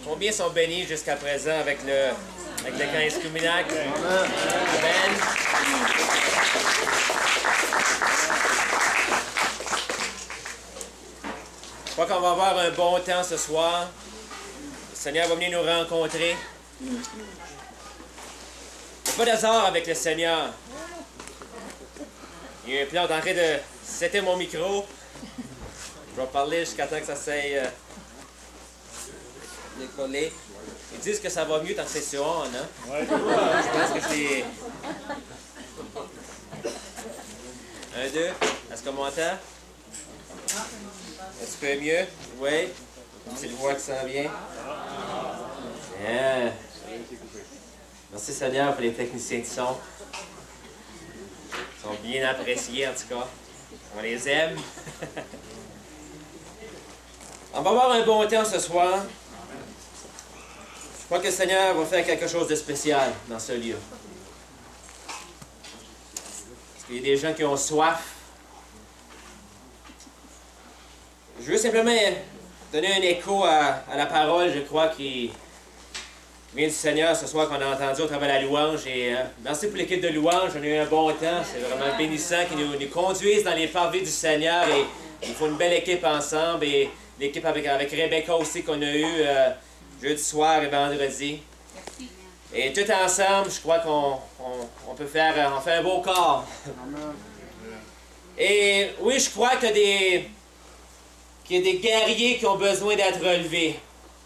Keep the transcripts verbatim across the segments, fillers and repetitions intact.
Combien sont bénis jusqu'à présent avec le, avec le camp Escuminac? Amen. Je crois qu'on va avoir un bon temps ce soir. Le Seigneur va venir nous rencontrer. Il n'y a pas d'hasard avec le Seigneur. Il y a un plan d'entrée de... C'était mon micro. Je vais parler jusqu'à temps que ça s'aille euh, décoller. Ils disent que ça va mieux dans le session, hein? Ouais. Je pense que c'est... Un, deux. Est-ce qu'on m'entend? Est-ce que mieux? Oui. C'est le voix qui s'en vient. Bien. Merci Seigneur pour les techniciens de son. Ils sont bien appréciés en tout cas. On les aime. On va avoir un bon temps ce soir. Je crois que le Seigneur va faire quelque chose de spécial dans ce lieu. Parce qu'il y a des gens qui ont soif. Je veux simplement donner un écho à, à la parole, je crois, qui vient du Seigneur ce soir qu'on a entendu au travers de la louange. Et euh, merci pour l'équipe de louange, on a eu un bon temps. C'est vraiment bénissant qu'ils nous, nous conduisent dans les parvis du Seigneur. Et il faut une belle équipe ensemble. Et l'équipe avec, avec Rebecca aussi qu'on a eu euh, jeudi soir et vendredi. Merci. Et tout ensemble, je crois qu'on on, on peut faire on fait un beau corps. Et oui, je crois qu'il y a des, qu'il y a des guerriers qui ont besoin d'être relevés.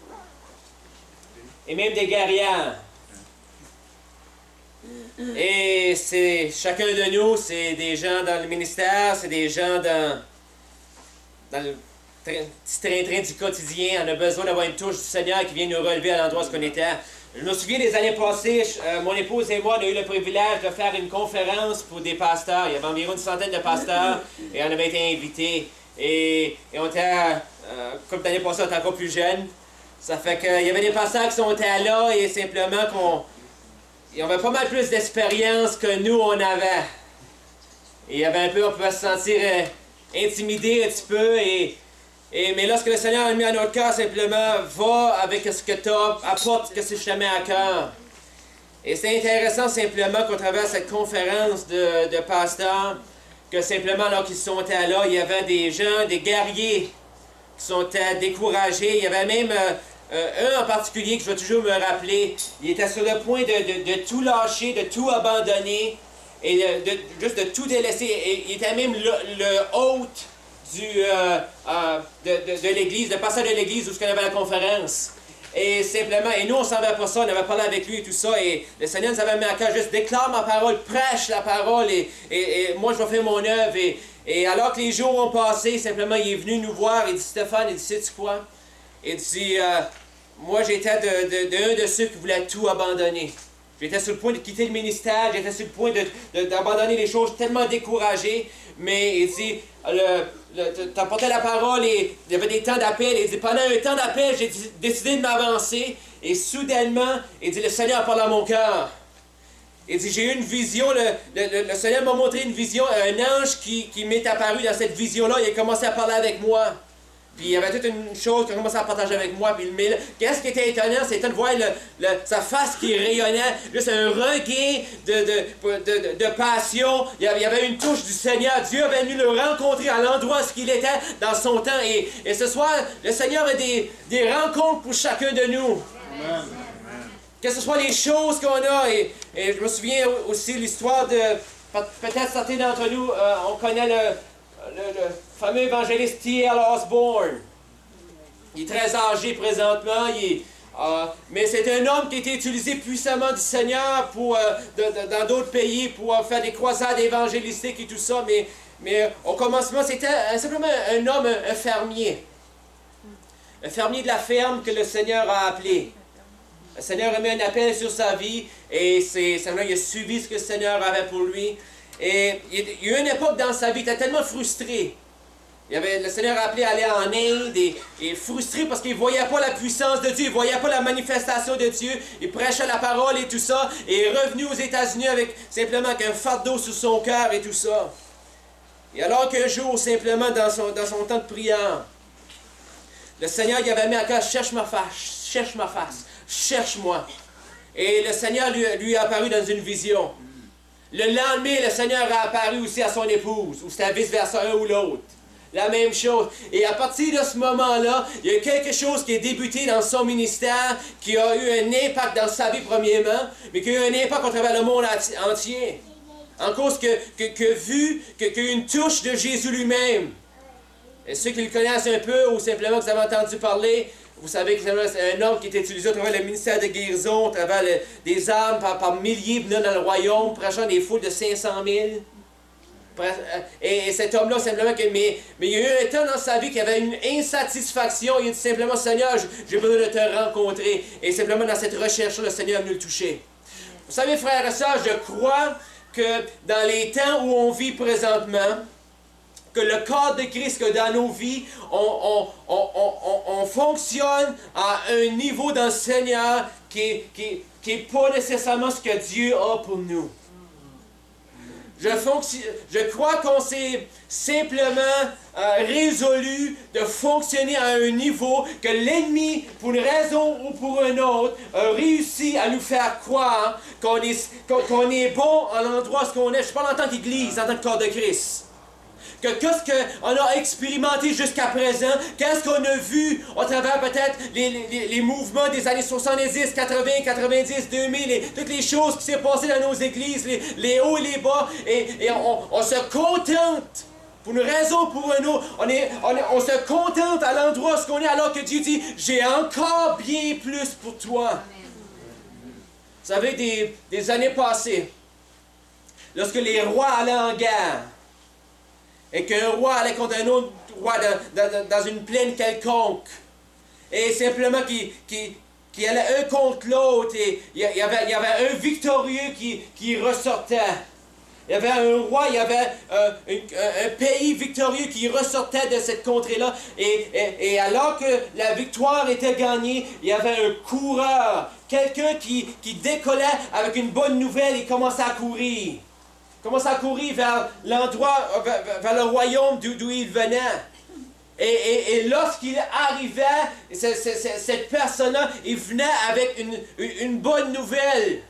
Et même des guerrières. Et c'est chacun de nous, c'est des gens dans le ministère, c'est des gens dans, dans le petit train-train du quotidien. On a besoin d'avoir une touche du Seigneur qui vient nous relever à l'endroit où on était. Je me souviens des années passées, euh, mon épouse et moi, on a eu le privilège de faire une conférence pour des pasteurs. Il y avait environ une centaine de pasteurs et on avait été invités. Et, et on était, euh, comme l'année passée, on était encore plus jeunes. Ça fait qu'il y avait des pasteurs qui sont là et simplement qu'on... Ils avaient pas mal plus d'expérience que nous, on avait. Et il y avait un peu, on pouvait se sentir euh, intimidé un petit peu. Et, et, mais lorsque le Seigneur a mis à notre cœur, simplement, va avec ce que tu as, apporte ce que c'est jamais à cœur. Et c'est intéressant simplement qu'au travers de cette conférence de, de pasteurs, que simplement, alors qu'ils sont là, il y avait des gens, des guerriers qui sont découragés. Il y avait même... Euh, Euh, un en particulier que je vais toujours me rappeler, il était sur le point de, de, de tout lâcher, de tout abandonner, et de, de, juste de tout délaisser. Et, il était même le, le hôte du, euh, euh, de, de, de l'église, le pasteur de l'église où on avait la conférence. Et simplement, et nous on ne savait pas ça, on avait parlé avec lui et tout ça, et le Seigneur nous avait mis à cœur, juste déclare ma parole, prêche la parole, et, et, et moi je vais faire mon œuvre. Et, et alors que les jours ont passé, simplement il est venu nous voir, il dit Stéphane, il dit sais-tu quoi? Il dit, euh, moi j'étais de, de, de un de ceux qui voulaient tout abandonner. J'étais sur le point de quitter le ministère, j'étais sur le point d'abandonner les choses, tellement découragé. Mais il dit, tu apportais la parole et il y avait des temps d'appel. Il dit, pendant un temps d'appel, j'ai décidé de m'avancer. Et soudainement, il dit, le Seigneur a parlé à mon cœur. Il dit, j'ai eu une vision, le, le, le Seigneur m'a montré une vision, un ange qui, qui m'est apparu dans cette vision-là, il a commencé à parler avec moi. Puis il y avait toute une chose qu'il a commencé à partager avec moi. Puis qu'est-ce qui était étonnant, c'était de voir le, le, sa face qui rayonnait, juste un regain de, de, de, de, de passion. Il y avait une touche du Seigneur. Dieu avait venu le rencontrer à l'endroit où il était dans son temps. Et, et ce soir, le Seigneur a des, des rencontres pour chacun de nous. Amen. Que ce soit les choses qu'on a. Et, et je me souviens aussi l'histoire de... Peut-être certains d'entre nous, euh, on connaît le... Le, le fameux évangéliste T L Osborne. Il est très âgé présentement, il est, euh, mais c'est un homme qui a été utilisé puissamment du Seigneur pour, euh, de, de, dans d'autres pays pour euh, faire des croisades évangélistiques et tout ça, mais, mais au commencement, c'était euh, simplement un homme, un, un fermier. Un fermier de la ferme que le Seigneur a appelé. Le Seigneur a mis un appel sur sa vie et c'est simplement il a suivi ce que le Seigneur avait pour lui. Et il y a eu une époque dans sa vie, il était tellement frustré. Il avait, le Seigneur a appelé à aller en Inde et, et frustré parce qu'il ne voyait pas la puissance de Dieu, il ne voyait pas la manifestation de Dieu. Il prêchait la parole et tout ça. Et est revenu aux États-Unis avec simplement un fardeau sur son cœur et tout ça. Et alors qu'un jour, simplement dans son, dans son temps de prière, le Seigneur il avait mis à cœur, cherche ma face, cherche ma face, cherche-moi. Et le Seigneur lui, lui est apparu dans une vision. Le lendemain, le Seigneur a apparu aussi à son épouse, ou c'était vice-versa, un ou l'autre. La même chose. Et à partir de ce moment-là, il y a quelque chose qui est débuté dans son ministère, qui a eu un impact dans sa vie premièrement, mais qui a eu un impact à travers le monde entier. En cause que, que, que vu, que, qu'il y a eu une touche de Jésus lui-même. Et ceux qui le connaissent un peu, ou simplement que vous avez entendu parler, vous savez que c'est un homme qui est utilisé à travers le ministère de guérison, à travers le, des âmes par, par milliers venant dans le royaume, prêchant des foules de cinq cent mille. Et, et cet homme-là, simplement, que, mais, mais il y a eu un temps dans sa vie qu'il y avait une insatisfaction. Il a dit simplement, Seigneur, j'ai besoin de te rencontrer. Et simplement, dans cette recherche-là, le Seigneur est venu le toucher. Vous savez, frères et sœurs, je crois que dans les temps où on vit présentement, que le corps de Christ, que dans nos vies, on, on, on, on, on fonctionne à un niveau dans le Seigneur qui n'est qui, qui est pas nécessairement ce que Dieu a pour nous. Je, je crois qu'on s'est simplement euh, résolu de fonctionner à un niveau que l'ennemi, pour une raison ou pour une autre, a réussi à nous faire croire qu'on est, qu'on, qu'on est bon à l'endroit où on est. Je parle en tant qu'Église, en tant que corps de Christ. Que qu'est-ce qu'on a expérimenté jusqu'à présent, qu'est-ce qu'on a vu à travers peut-être les, les, les mouvements des années soixante-dix, quatre-vingts, quatre-vingt-dix, deux mille, et toutes les choses qui s'est passées dans nos églises, les, les hauts et les bas, et, et on, on se contente, pour une raison ou pour une autre, on, est, on, est, on se contente à l'endroit où on est, alors que Dieu dit, j'ai encore bien plus pour toi. Amen. Vous savez, des, des années passées, lorsque les rois allaient en guerre, et qu'un roi allait contre un autre roi dans, dans, dans une plaine quelconque, et simplement qu'il qui, qui allait un contre l'autre, et il y, avait, il y avait un victorieux qui, qui ressortait. Il y avait un roi, il y avait euh, un, un pays victorieux qui ressortait de cette contrée-là, et, et, et alors que la victoire était gagnée, il y avait un coureur, quelqu'un qui, qui décollait avec une bonne nouvelle et commençait à courir. Commence à courir vers l'endroit, vers, vers le royaume d'où il venait. Et, et, et lorsqu'il arrivait, c, c, c, cette personne-là, il venait avec une, une bonne nouvelle.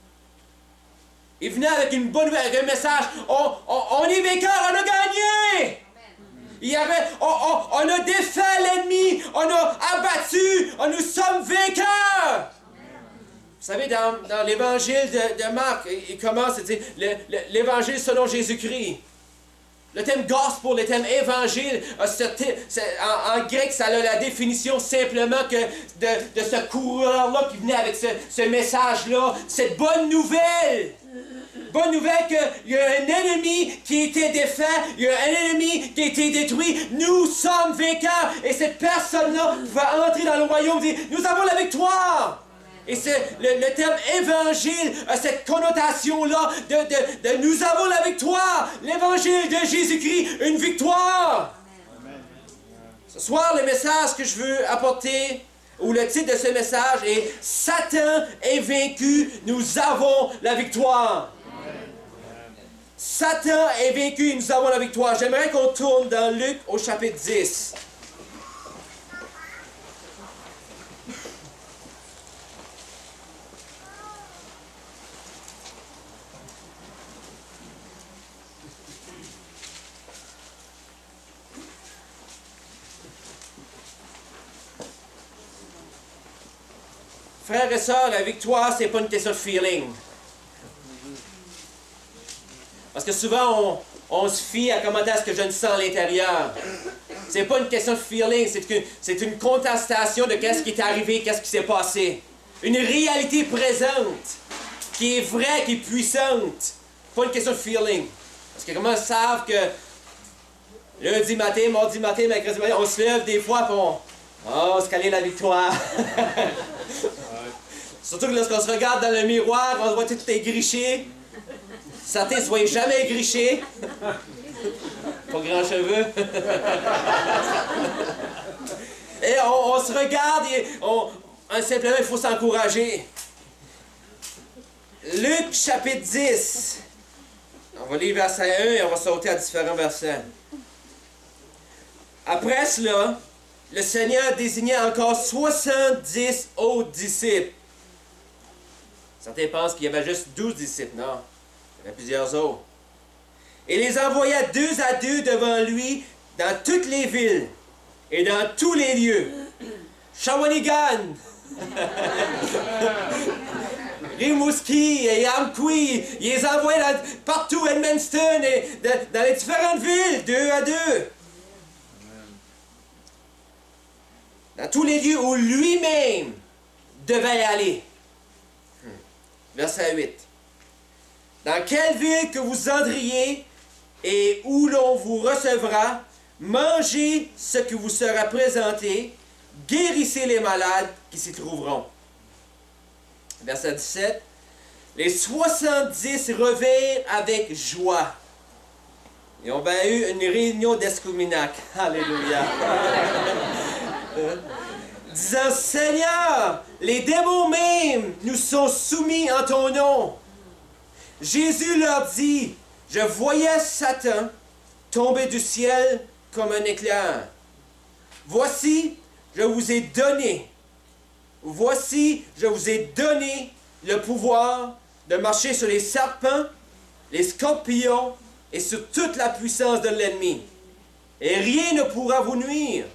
Il venait avec une bonne nouvelle, avec un message. On, on, on est vainqueur, on a gagné! Il y avait, on, on, on a défait l'ennemi, on a abattu, on, nous sommes vainqueurs! Vous savez, dans, dans l'évangile de, de Marc, il commence à dire l'évangile selon Jésus-Christ. Le thème gospel, le thème évangile, en, en grec, ça a la définition simplement que de, de ce coureur-là qui venait avec ce, ce message-là, cette bonne nouvelle. Bonne nouvelle qu'il y a un ennemi qui a été défait, il y a un ennemi qui a été détruit, nous sommes vainqueurs. Et cette personne-là va entrer dans le royaume et dire, nous avons la victoire. Et c'est le, le terme évangile a cette connotation-là de, de, de nous avons la victoire. L'évangile de Jésus-Christ, une victoire. Amen. Ce soir, le message que je veux apporter, ou le titre de ce message est « Satan est vaincu, nous avons la victoire ». Satan est vaincu, nous avons la victoire. J'aimerais qu'on tourne dans Luc au chapitre dix. Frères et sœurs, la victoire, c'est pas une question de feeling. Parce que souvent, on, on se fie à comment est-ce que je me sens à l'intérieur. C'est pas une question de feeling, c'est une, c'est une contestation de qu'est-ce qui est arrivé, qu'est-ce qui s'est passé. Une réalité présente, qui est vraie, qui est puissante. Pas une question de feeling. Parce que comment ils savent que lundi matin, mardi matin, mercredi matin, on se lève des fois et on... Oh, c'est quelle est la victoire? Surtout que lorsqu'on se regarde dans le miroir, on se voit tout égriché. Certains ne se voient jamais égrichés. Pas grand cheveux. Et on, on se regarde et on, simplement il faut s'encourager. Luc chapitre dix. On va lire verset un et on va sauter à différents versets. Après cela, le Seigneur désignait encore soixante-dix autres disciples. Certains pensent qu'il y avait juste douze disciples. Non, il y avait plusieurs autres. Et les envoya deux à deux devant lui dans toutes les villes et dans tous les lieux. Shawinigan, Rimouski et Amqui, il les envoyait dans, partout, Edmundston, et de, dans les différentes villes, deux à deux. Dans tous les lieux où lui-même devait aller. Verset huit. Dans quelle ville que vous entreriez et où l'on vous recevra, mangez ce que vous sera présenté, guérissez les malades qui s'y trouveront. Verset dix-sept. Les soixante-dix revinrent avec joie. Et on a eu une réunion d'Escouminac. Alléluia. Disant, Seigneur, les démons même nous sont soumis en ton nom. Jésus leur dit, je voyais Satan tomber du ciel comme un éclair. Voici, je vous ai donné, voici, je vous ai donné le pouvoir de marcher sur les serpents, les scorpions et sur toute la puissance de l'ennemi. Et rien ne pourra vous nuire.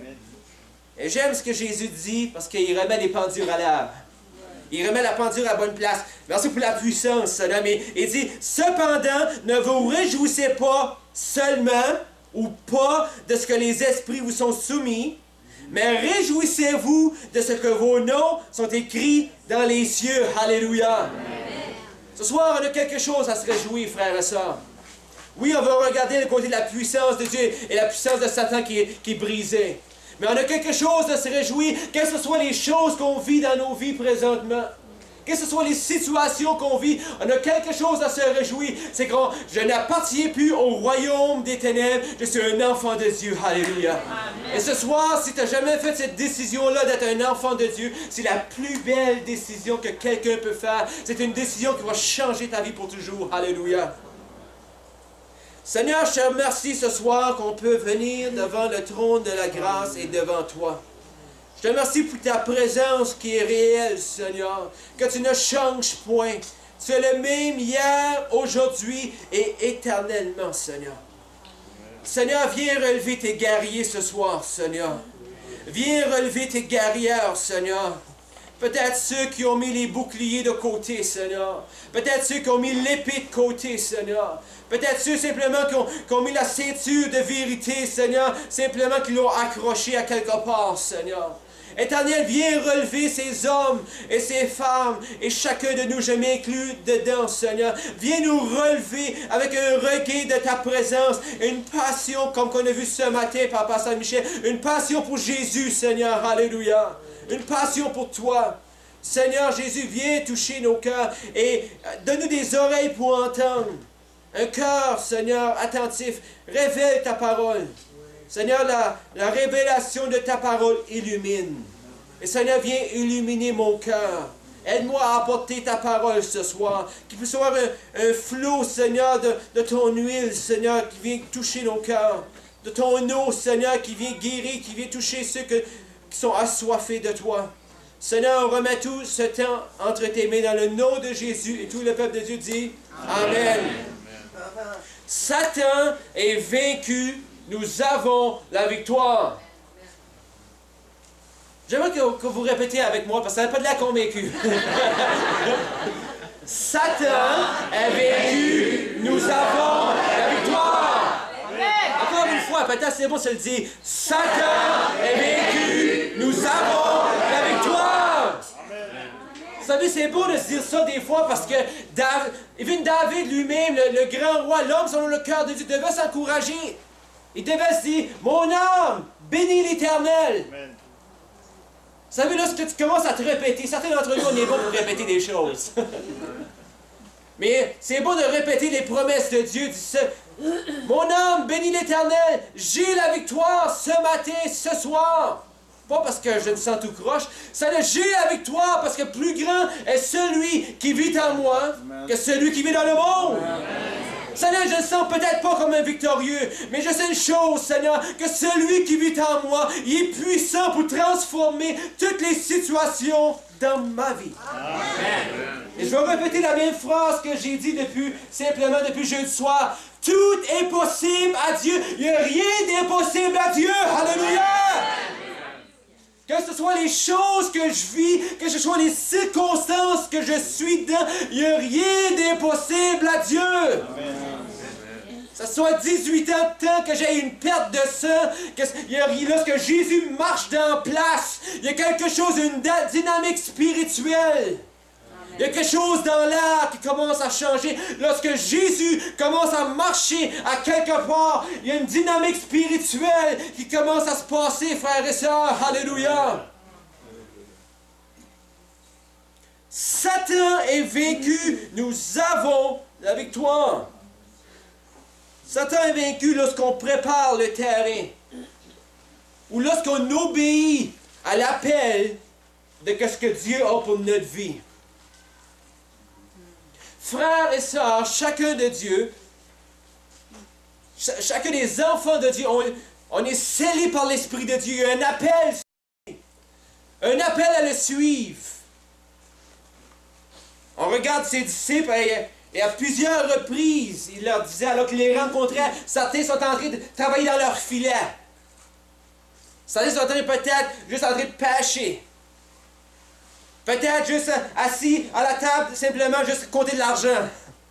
Et j'aime ce que Jésus dit parce qu'il remet les pendules à l'heure. Il remet la pendule à la bonne place. Merci pour la puissance, Seigneur. Mais il dit, cependant, ne vous réjouissez pas seulement ou pas de ce que les esprits vous sont soumis, mais réjouissez-vous de ce que vos noms sont écrits dans les cieux. Alléluia. Ce soir, on a quelque chose à se réjouir, frères et sœurs. Oui, on va regarder le côté de la puissance de Dieu et la puissance de Satan qui est, qui est brisée. Mais on a quelque chose à se réjouir, que ce soit les choses qu'on vit dans nos vies présentement. Que ce soit les situations qu'on vit, on a quelque chose à se réjouir. C'est que je n'appartiens plus au royaume des ténèbres, je suis un enfant de Dieu. Alléluia. Amen. Et ce soir, si tu n'as jamais fait cette décision-là d'être un enfant de Dieu, c'est la plus belle décision que quelqu'un peut faire. C'est une décision qui va changer ta vie pour toujours. Alléluia. Seigneur, je te remercie ce soir qu'on peut venir devant le trône de la grâce et devant toi. Je te remercie pour ta présence qui est réelle, Seigneur, que tu ne changes point. Tu es le même hier, aujourd'hui et éternellement, Seigneur. Seigneur, viens relever tes guerriers ce soir, Seigneur. Viens relever tes guerrières, Seigneur. Peut-être ceux qui ont mis les boucliers de côté, Seigneur. Peut-être ceux qui ont mis l'épée de côté, Seigneur. Peut-être ceux simplement qui ont, qui ont mis la ceinture de vérité, Seigneur, simplement qui l'ont accroché à quelque part, Seigneur. Éternel, viens relever ces hommes et ces femmes, et chacun de nous, je m'inclus dedans, Seigneur. Viens nous relever avec un regain de ta présence, une passion, comme qu'on a vu ce matin par Pasteur Michel, une passion pour Jésus, Seigneur, alléluia. Une passion pour toi. Seigneur Jésus, viens toucher nos cœurs et donne-nous des oreilles pour entendre. Un cœur, Seigneur, attentif. Révèle ta parole. Seigneur, la, la révélation de ta parole illumine. Et Seigneur, viens illuminer mon cœur. Aide-moi à apporter ta parole ce soir. Qu'il puisse y avoir un, un flot, Seigneur, de, de ton huile, Seigneur, qui vient toucher nos cœurs. De ton eau, Seigneur, qui vient guérir, qui vient toucher ceux que, qui sont assoiffés de toi. Seigneur, on remet tout ce temps entre tes mains dans le nom de Jésus. Et tout le peuple de Dieu dit Amen. Amen. Amen. Satan est vaincu. Nous avons la victoire. J'aimerais que, que vous répétiez avec moi, parce que ça n'a pas de l'air convaincu. Satan est vaincu. Nous avons la victoire. Encore une fois, peut-être c'est bon de se le dire. Satan est vaincu. Nous avons la victoire. Vous savez, c'est beau de se dire ça des fois parce que David, even David lui-même, le, le grand roi, l'homme selon le cœur de Dieu, devait s'encourager. Il devait se dire, mon âme, bénis l'Éternel. Vous savez, là, ce que tu commences à te répéter, certains d'entre nous, on est bon pour répéter des choses. Mais c'est beau de répéter les promesses de Dieu. Dis ça. Mon âme, bénis l'Éternel. J'ai la victoire ce matin, ce soir. Pas parce que je me sens tout croche. Ça, j'ai la victoire parce que plus grand est celui qui vit en moi Amen. Que celui qui vit dans le monde. Amen. Seigneur, je ne sens peut-être pas comme un victorieux, mais je sais une chose, Seigneur, que celui qui vit en moi, il est puissant pour transformer toutes les situations dans ma vie. Amen. Et je vais répéter la même phrase que j'ai dit depuis, simplement depuis jeudi soir. Tout est possible à Dieu. Il n'y a rien d'impossible à Dieu. Alléluia. Que ce soit les choses que je vis, que ce soit les circonstances que je suis dans, il n'y a rien d'impossible à Dieu. Amen. Ça soit dix-huit ans de temps que j'ai une perte de sang, que lorsque Jésus marche dans place, il y a quelque chose, une dynamique spirituelle. Il y a quelque chose dans l'air qui commence à changer. Lorsque Jésus commence à marcher à quelque part, il y a une dynamique spirituelle qui commence à se passer, frères et sœurs. Alléluia. Satan est vaincu. Nous avons la victoire. Satan est vaincu lorsqu'on prépare le terrain. Ou lorsqu'on obéit à l'appel de ce que Dieu a pour notre vie. Frères et sœurs, chacun de Dieu, ch chacun des enfants de Dieu, on, on est scellé par l'Esprit de Dieu. Il y a un appel, un appel à le suivre. On regarde ses disciples et, et à plusieurs reprises, il leur disait, alors qu'il les rencontrait, certains sont en train de travailler dans leur filet. Certains sont en train peut-être juste en train de pêcher. Peut-être juste assis à la table, simplement juste compter de l'argent.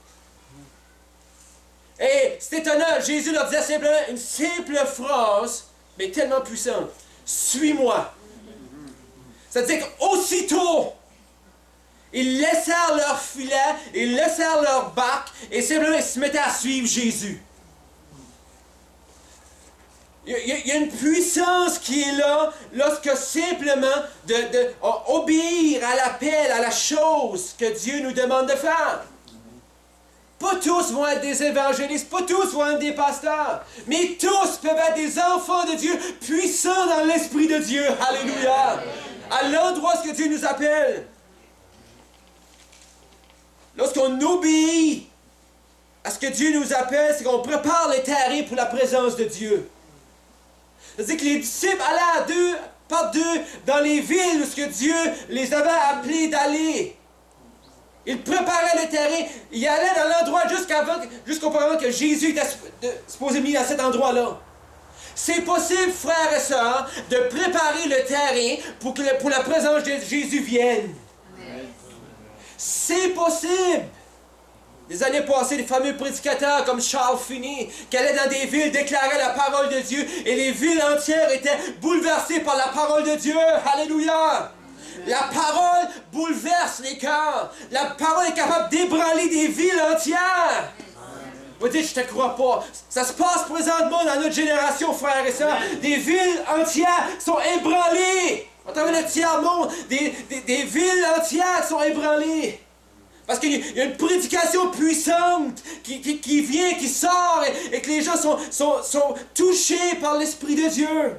Et c'est étonnant, Jésus leur disait simplement une simple phrase, mais tellement puissante. Suis-moi. C'est-à-dire qu'aussitôt, ils laissèrent leur filet, ils laissèrent leur barque, et simplement ils se mettaient à suivre Jésus. Il y, a, il y a une puissance qui est là lorsque simplement de, de obéir à l'appel, à la chose que Dieu nous demande de faire. Pas tous vont être des évangélistes, pas tous vont être des pasteurs, mais tous peuvent être des enfants de Dieu, puissants dans l'Esprit de Dieu. Alléluia! À l'endroit où Dieu nous appelle. Lorsqu'on obéit à ce que Dieu nous appelle, c'est qu'on prépare le terrain pour la présence de Dieu. C'est-à-dire que les disciples allaient à deux, par deux, dans les villes où ce que Dieu les avait appelés d'aller. Ils préparaient le terrain, ils allaient dans l'endroit jusqu'avant, jusqu'auparavant que Jésus était supposé mis à cet endroit-là. C'est possible, frères et sœurs, de préparer le terrain pour que le, pour la présence de Jésus vienne. C'est possible. Les années passées, les fameux prédicateurs comme Charles Finney, qui allaient dans des villes déclarer la parole de Dieu, et les villes entières étaient bouleversées par la parole de Dieu. Alléluia! La parole bouleverse les cœurs. La parole est capable d'ébranler des villes entières. Vous dites, je ne te crois pas. Ça se passe présentement dans notre génération, frères et sœurs. Des villes entières sont ébranlées. À travers le tiers-monde, des, des, des villes entières sont ébranlées. Parce qu'il y a une prédication puissante qui, qui, qui vient, qui sort, et, et que les gens sont, sont, sont touchés par l'Esprit de Dieu.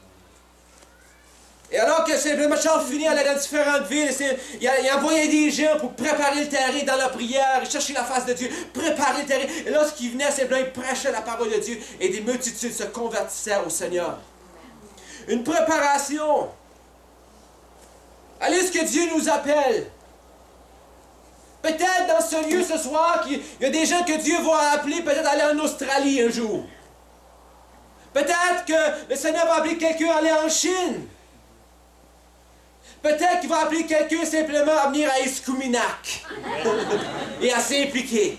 Et alors que simplement Charles Finney allait dans différentes villes, il, a, il a envoyé des gens pour préparer le terrain dans la prière, chercher la face de Dieu, préparer le terrain. Et lorsqu'il venait, simplement il prêchait la parole de Dieu, et des multitudes se convertissaient au Seigneur. Une préparation. Allez, ce que Dieu nous appelle. Peut-être dans ce lieu ce soir, qu'il y a des gens que Dieu va appeler, peut-être aller en Australie un jour. Peut-être que le Seigneur va appeler quelqu'un à aller en Chine. Peut-être qu'il va appeler quelqu'un simplement à venir à Escuminac et à s'impliquer.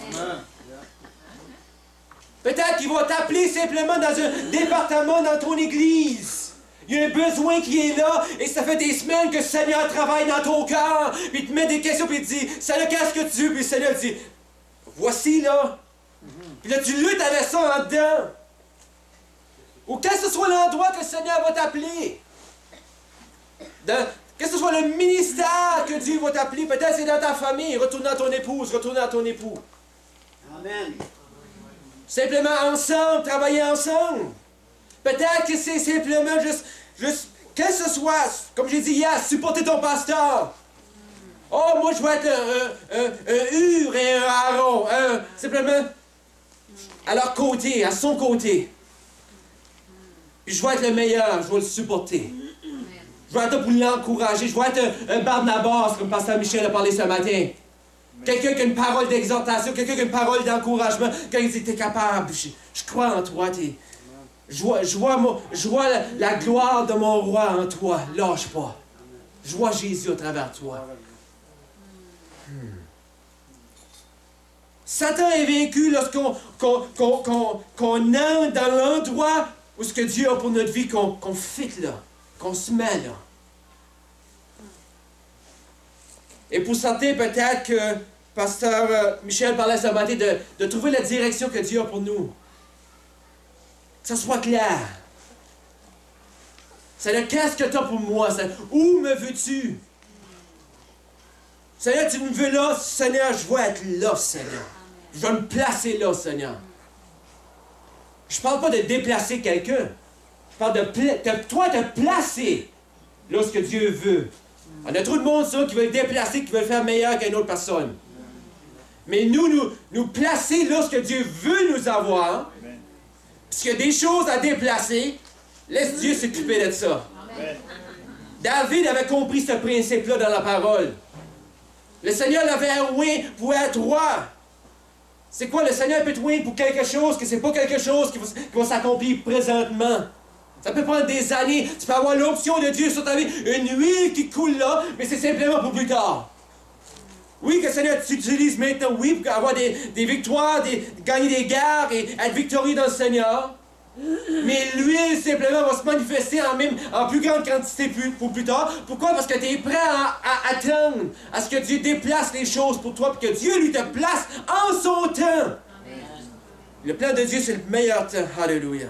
Peut-être qu'il va t'appeler simplement dans un département dans ton église. Il y a un besoin qui est là, et ça fait des semaines que le Seigneur travaille dans ton cœur, puis il te met des questions, puis il te dit, Seigneur, qu'est-ce que tu veux? Puis le Seigneur dit, voici là. Puis là, tu luttes avec ça en dedans. Ou quel que ce soit l'endroit que le Seigneur va t'appeler. Que ce soit le ministère que Dieu va t'appeler, peut-être c'est dans ta famille, retourne dans ton épouse, retourne dans ton époux. Amen. Simplement ensemble, travailler ensemble. Peut-être que c'est simplement juste, juste, que ce soit, comme j'ai dit hier, supporter ton pasteur. Oh, moi je vais être un, un, un, un Hur et un Aaron. Un, simplement à leur côté, à son côté. Puis je vais être le meilleur, je vais le supporter. Je vais être là pour l'encourager. Je vais être un, un Barnabas, comme Pasteur Michel a parlé ce matin. Quelqu'un qui a une parole d'exhortation, quelqu'un qui a une parole d'encouragement. Quand il dit, t'es capable, je, je crois en toi. T'es, je vois, je vois, mon, je vois la, la gloire de mon roi en toi. Lâche pas. Je vois Jésus à travers toi. Hmm. Satan est vaincu lorsqu'on qu'on, qu'on, qu'on, qu'on entre dans l'endroit où ce que Dieu a pour notre vie, qu'on, qu'on fit là, qu'on se met là. Et pour certains, peut-être que Pasteur Michel parlait ce matin de, de trouver la direction que Dieu a pour nous. Que ça soit clair. Seigneur, qu'est-ce que tu as pour moi? Seigneur? Où me veux-tu? Seigneur, tu me veux là? Seigneur, je veux être là, Seigneur. Je veux me placer là, Seigneur. Je ne parle pas de déplacer quelqu'un. Je parle de, de toi te placer là ce que Dieu veut. On a trop de monde, ça, qui veut le déplacer, qui veut le faire meilleur qu'une autre personne. Mais nous, nous, nous placer là ce que Dieu veut nous avoir. Parce qu'il y a des choses à déplacer, laisse Dieu s'occuper de ça. Amen. David avait compris ce principe-là dans la parole. Le Seigneur l'avait oué pour être roi. C'est quoi, le Seigneur peut te ouer pour quelque chose que c'est pas quelque chose qui va, qui va s'accomplir présentement. Ça peut prendre des années. Tu peux avoir l'option de Dieu sur ta vie, une huile qui coule là, mais c'est simplement pour plus tard. Oui, que le Seigneur t'utilise maintenant, oui, pour avoir des, des victoires, des, gagner des guerres et être victorieux dans le Seigneur. Mais l'huile, simplement, va se manifester en, même, en plus grande quantité plus, pour plus tard. Pourquoi? Parce que tu es prêt à, à attendre à ce que Dieu déplace les choses pour toi, pour que Dieu, lui, te place en son temps. Amen. Le plan de Dieu, c'est le meilleur temps. Alléluia.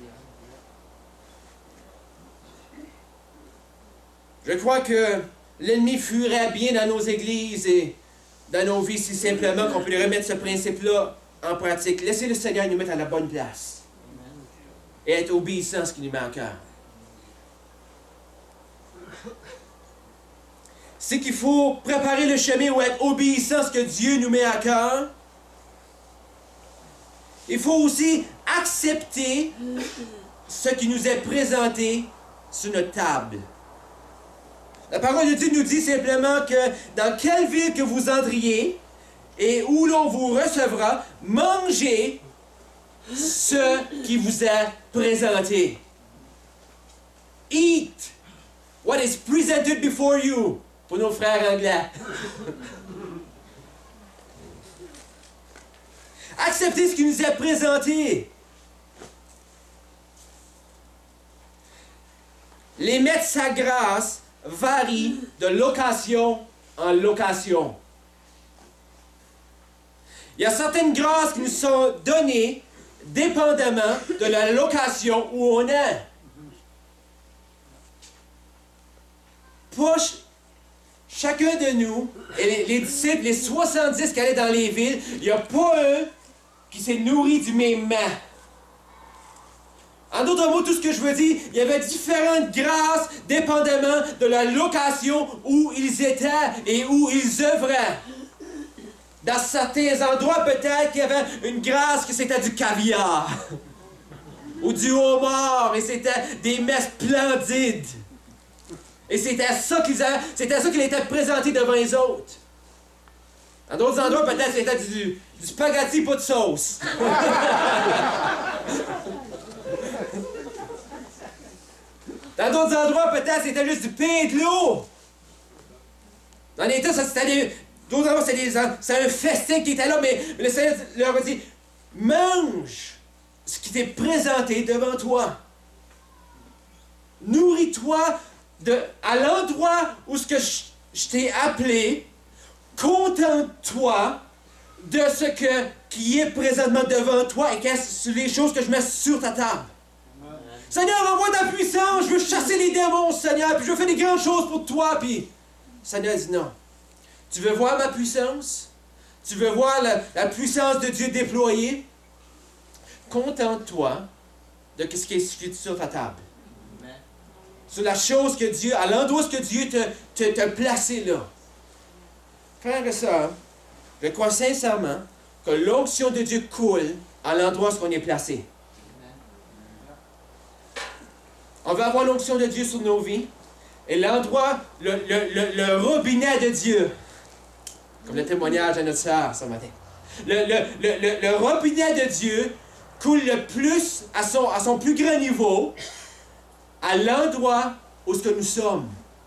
Je crois que l'ennemi fuirait bien dans nos églises et dans nos vies si simplement qu'on peut remettre ce principe-là en pratique. Laissez le Seigneur nous mettre à la bonne place et être obéissant à ce qui nous met à cœur. C'est qu'il faut préparer le chemin ou être obéissant à ce que Dieu nous met à cœur. Il faut aussi accepter ce qui nous est présenté sur notre table. La parole de Dieu nous dit simplement que dans quelle ville que vous entriez et où l'on vous recevra, mangez ce qui vous est présenté. Eat what is presented before you. Pour nos frères anglais. Acceptez ce qui nous est présenté. Les mettre sa grâce varie de location en location. Il y a certaines grâces qui nous sont données dépendamment de la location où on est. Pas ch chacun de nous, et les, les disciples, les soixante-dix qui allaient dans les villes, il n'y a pas un qui s'est nourri du même mets. En d'autres mots, tout ce que je veux dire, il y avait différentes grâces dépendamment de la location où ils étaient et où ils œuvraient. Dans certains endroits, peut-être qu'il y avait une grâce que c'était du caviar ou du homard et c'était des mets splendides. Et c'était ça qu'ils avaient, c'était ça qu'il était présenté devant les autres. Dans d'autres endroits, peut-être c'était du, du spaghetti pas de sauce. Dans d'autres endroits, peut-être, c'était juste du pain et de l'eau. Dans les temps, ça c'était des... D'autres endroits, c'était un festin qui était là, mais, mais le Seigneur leur a dit, mange ce qui t'est présenté devant toi. Nourris-toi à l'endroit où ce que je, je t'ai appelé. Contente-toi de ce que, qui est présentement devant toi et qu'est-ce les choses que je mets sur ta table. Seigneur, envoie ta puissance, je veux chasser les démons, Seigneur, puis je veux faire des grandes choses pour toi, puis... Seigneur dit non. Tu veux voir ma puissance? Tu veux voir la, la puissance de Dieu déployée? Contente-toi de ce qui est sur ta table. Amen. Sur la chose que Dieu, à l'endroit que Dieu te, te, te placé là. Frères et sœurs, je crois sincèrement que l'onction de Dieu coule à l'endroit où on est placé. On veut avoir l'onction de Dieu sur nos vies. Et l'endroit, le, le, le, le robinet de Dieu, comme le témoignage de notre sœur ce matin. Le, le, le, le, le robinet de Dieu coule le plus, à son, à son plus grand niveau, à l'endroit où ce que nous sommes.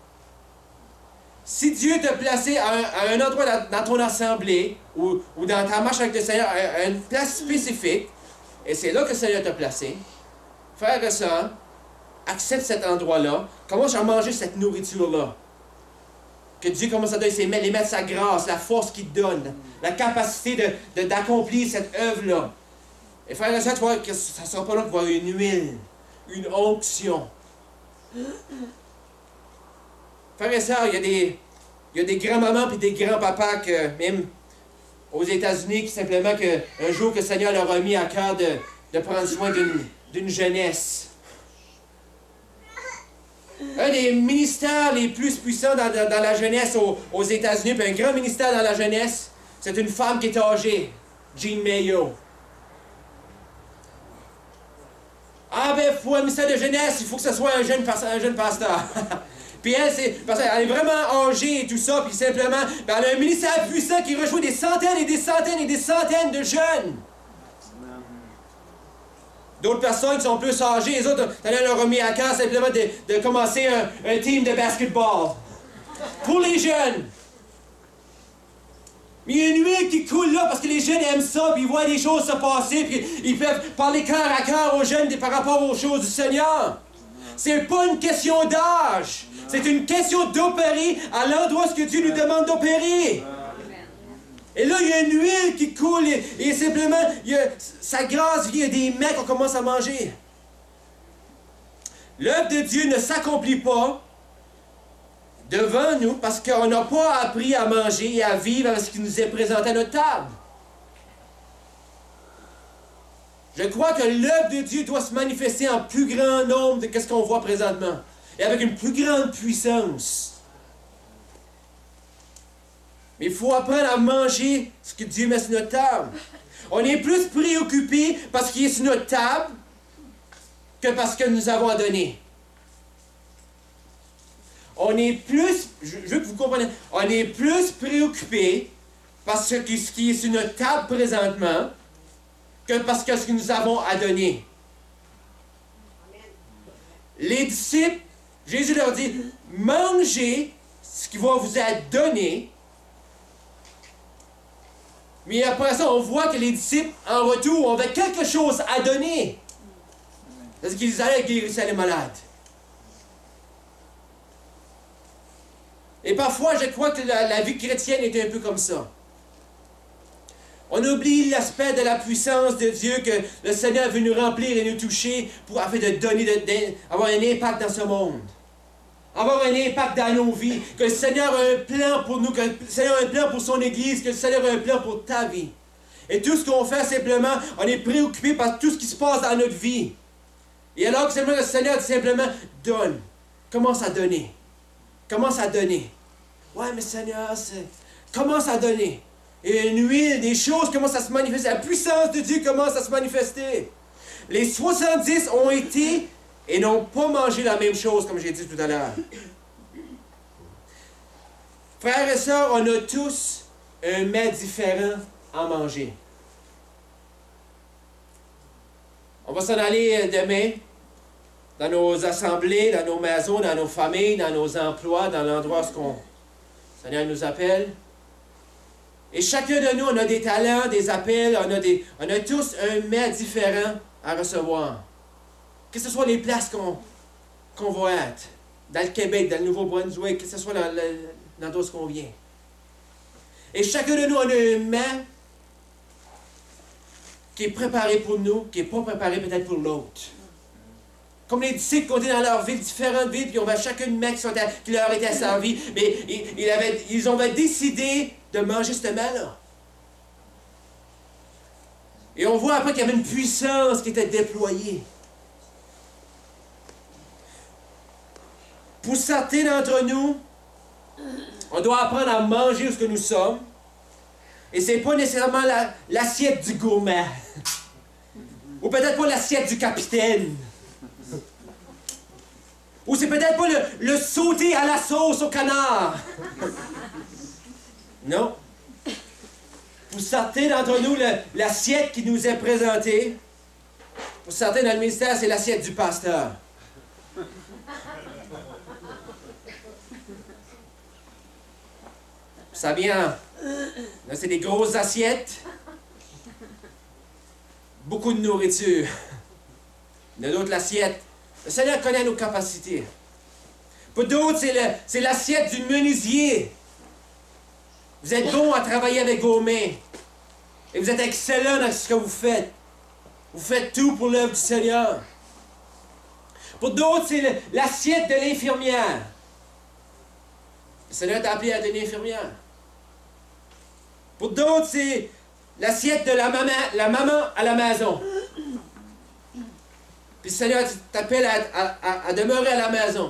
Si Dieu t'a placé à un, à un endroit dans, dans ton assemblée, ou, ou dans ta marche avec le Seigneur, à, à une place spécifique, et c'est là que le Seigneur t'a placé, frère et sœur, accepte cet endroit-là, commence à manger cette nourriture-là. Que Dieu commence à donner, c'est les mettre sa grâce, la force qu'il te donne, la capacité de, de, d'accomplir cette œuvre-là. Et frère et sœur, tu vois que ça ne sera pas long de voir une huile, une onction. Frère et sœur, il y a des, il y a des grands-mamans et des grands-papas que, même aux États-Unis, qui simplement que, un jour que le Seigneur leur a mis à cœur de, de prendre soin d'une, d'une jeunesse. Un des ministères les plus puissants dans, dans, dans la jeunesse aux, aux États-Unis, puis un grand ministère dans la jeunesse, c'est une femme qui est âgée, Jean Mayo. Ah ben, pour un ministère de jeunesse, il faut que ce soit un jeune, un jeune pasteur. Puis elle, c'est, parce qu'elle est vraiment âgée et tout ça, puis simplement, ben elle a un ministère puissant qui rejoint des centaines et des centaines et des centaines de jeunes. D'autres personnes qui sont plus âgées, les autres, elle leur a mis à cœur simplement de, de commencer un, un team de basketball. Pour les jeunes. Mais il y a une huile qui coule là parce que les jeunes aiment ça, puis ils voient les choses se passer, puis ils peuvent parler cœur à cœur aux jeunes par rapport aux choses du Seigneur. C'est pas une question d'âge. C'est une question d'opérer à l'endroit où Dieu nous demande d'opérer. Et là, il y a une huile qui coule et, et simplement, il y a, sa grâce vient des mains qu'on commence à manger. L'œuvre de Dieu ne s'accomplit pas devant nous parce qu'on n'a pas appris à manger et à vivre avec ce qui nous est présenté à notre table. Je crois que l'œuvre de Dieu doit se manifester en plus grand nombre de ce qu'on voit présentement. Et avec une plus grande puissance. Mais il faut apprendre à manger ce que Dieu met sur notre table. On est plus préoccupé parce qu'il est sur notre table que parce que nous avons à donner. On est plus, je veux que vous compreniez, on est plus préoccupé parce que ce qui est sur notre table présentement que parce que ce que nous avons à donner. Les disciples, Jésus leur dit, mangez ce qui va vous être donné. Mais après ça, on voit que les disciples, en retour, avaient quelque chose à donner. Parce qu'ils allaient guérir les malades. Et parfois, je crois que la, la vie chrétienne est un peu comme ça. On oublie l'aspect de la puissance de Dieu que le Seigneur veut nous remplir et nous toucher pour afin de donner, de, de, avoir un impact dans ce monde. Avoir un impact dans nos vies. Que le Seigneur a un plan pour nous, que le Seigneur a un plan pour son Église, que le Seigneur a un plan pour ta vie. Et tout ce qu'on fait, simplement, on est préoccupé par tout ce qui se passe dans notre vie. Et alors que simplement, le Seigneur dit simplement, donne. Commence à donner. Commence à donner. Ouais, mais Seigneur, c'est... Commence à donner. Et une huile, des choses commencent à se manifester. La puissance de Dieu commence à se manifester. Les soixante-dix ont été et n'ont pas mangé la même chose, comme j'ai dit tout à l'heure. Frères et sœurs, on a tous un mets différent à manger. On va s'en aller demain dans nos assemblées, dans nos maisons, dans nos familles, dans nos emplois, dans l'endroit où le Seigneur nous appelle. Et chacun de nous, on a des talents, des appels, on a, des, on a tous un mets différent à recevoir. Que ce soit les places qu'on qu'on va être, dans le Québec, dans le Nouveau-Brunswick, que ce soit dans, dans d'autres qu'on vient. Et chacun de nous, on a un mets qui est préparé pour nous, qui n'est pas préparé peut-être pour l'autre. Comme les disciples qui ont été dans leur ville, différentes villes, puis on va chacun une main qui, sont à, qui leur était servie, mais ils, ils, avaient, ils ont décidé de manger ce mets-là. Et on voit après qu'il y avait une puissance qui était déployée. Pour certains d'entre nous, on doit apprendre à manger ce que nous sommes. Et ce n'est pas nécessairement la, l'assiette du gourmet. Ou peut-être pas l'assiette du capitaine. Ou c'est peut-être pas le, le sauté à la sauce au canard. Non. Pour certains d'entre nous, l'assiette qui nous est présentée, pour certains dans le ministère, c'est l'assiette du pasteur. Ça vient. Là, c'est des grosses assiettes. Beaucoup de nourriture. De l'autre, l'assiette. Le Seigneur connaît nos capacités. Pour d'autres, c'est l'assiette du menuisier. Vous êtes bon à travailler avec vos mains. Et vous êtes excellent dans ce que vous faites. Vous faites tout pour l'œuvre du Seigneur. Pour d'autres, c'est l'assiette de l'infirmière. Le Seigneur t'a appelé à être une infirmière. Pour d'autres, c'est l'assiette de la maman, la maman à la maison. Puis le Seigneur t'appelle à, à, à, à demeurer à la maison.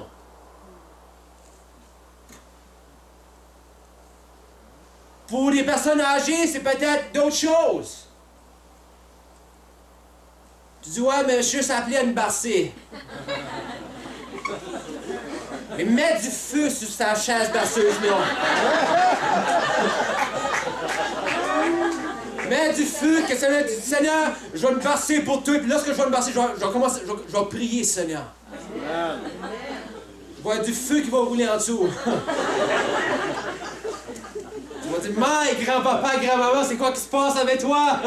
Pour les personnes âgées, c'est peut-être d'autres choses. Tu dis, ouais, mais je suis juste appelé à me barcer. Mais mets du feu sur sa chaise berceuse, non. Mets du feu, que Seigneur dit, Seigneur, je vais me barcer pour toi. Puis lorsque je vais me barcer, je vais, je vais commencer, je vais, je vais prier, Seigneur. Je vois du feu qui va rouler en dessous. Tu vas dire, mais grand-papa, grand-maman, c'est quoi qui se passe avec toi?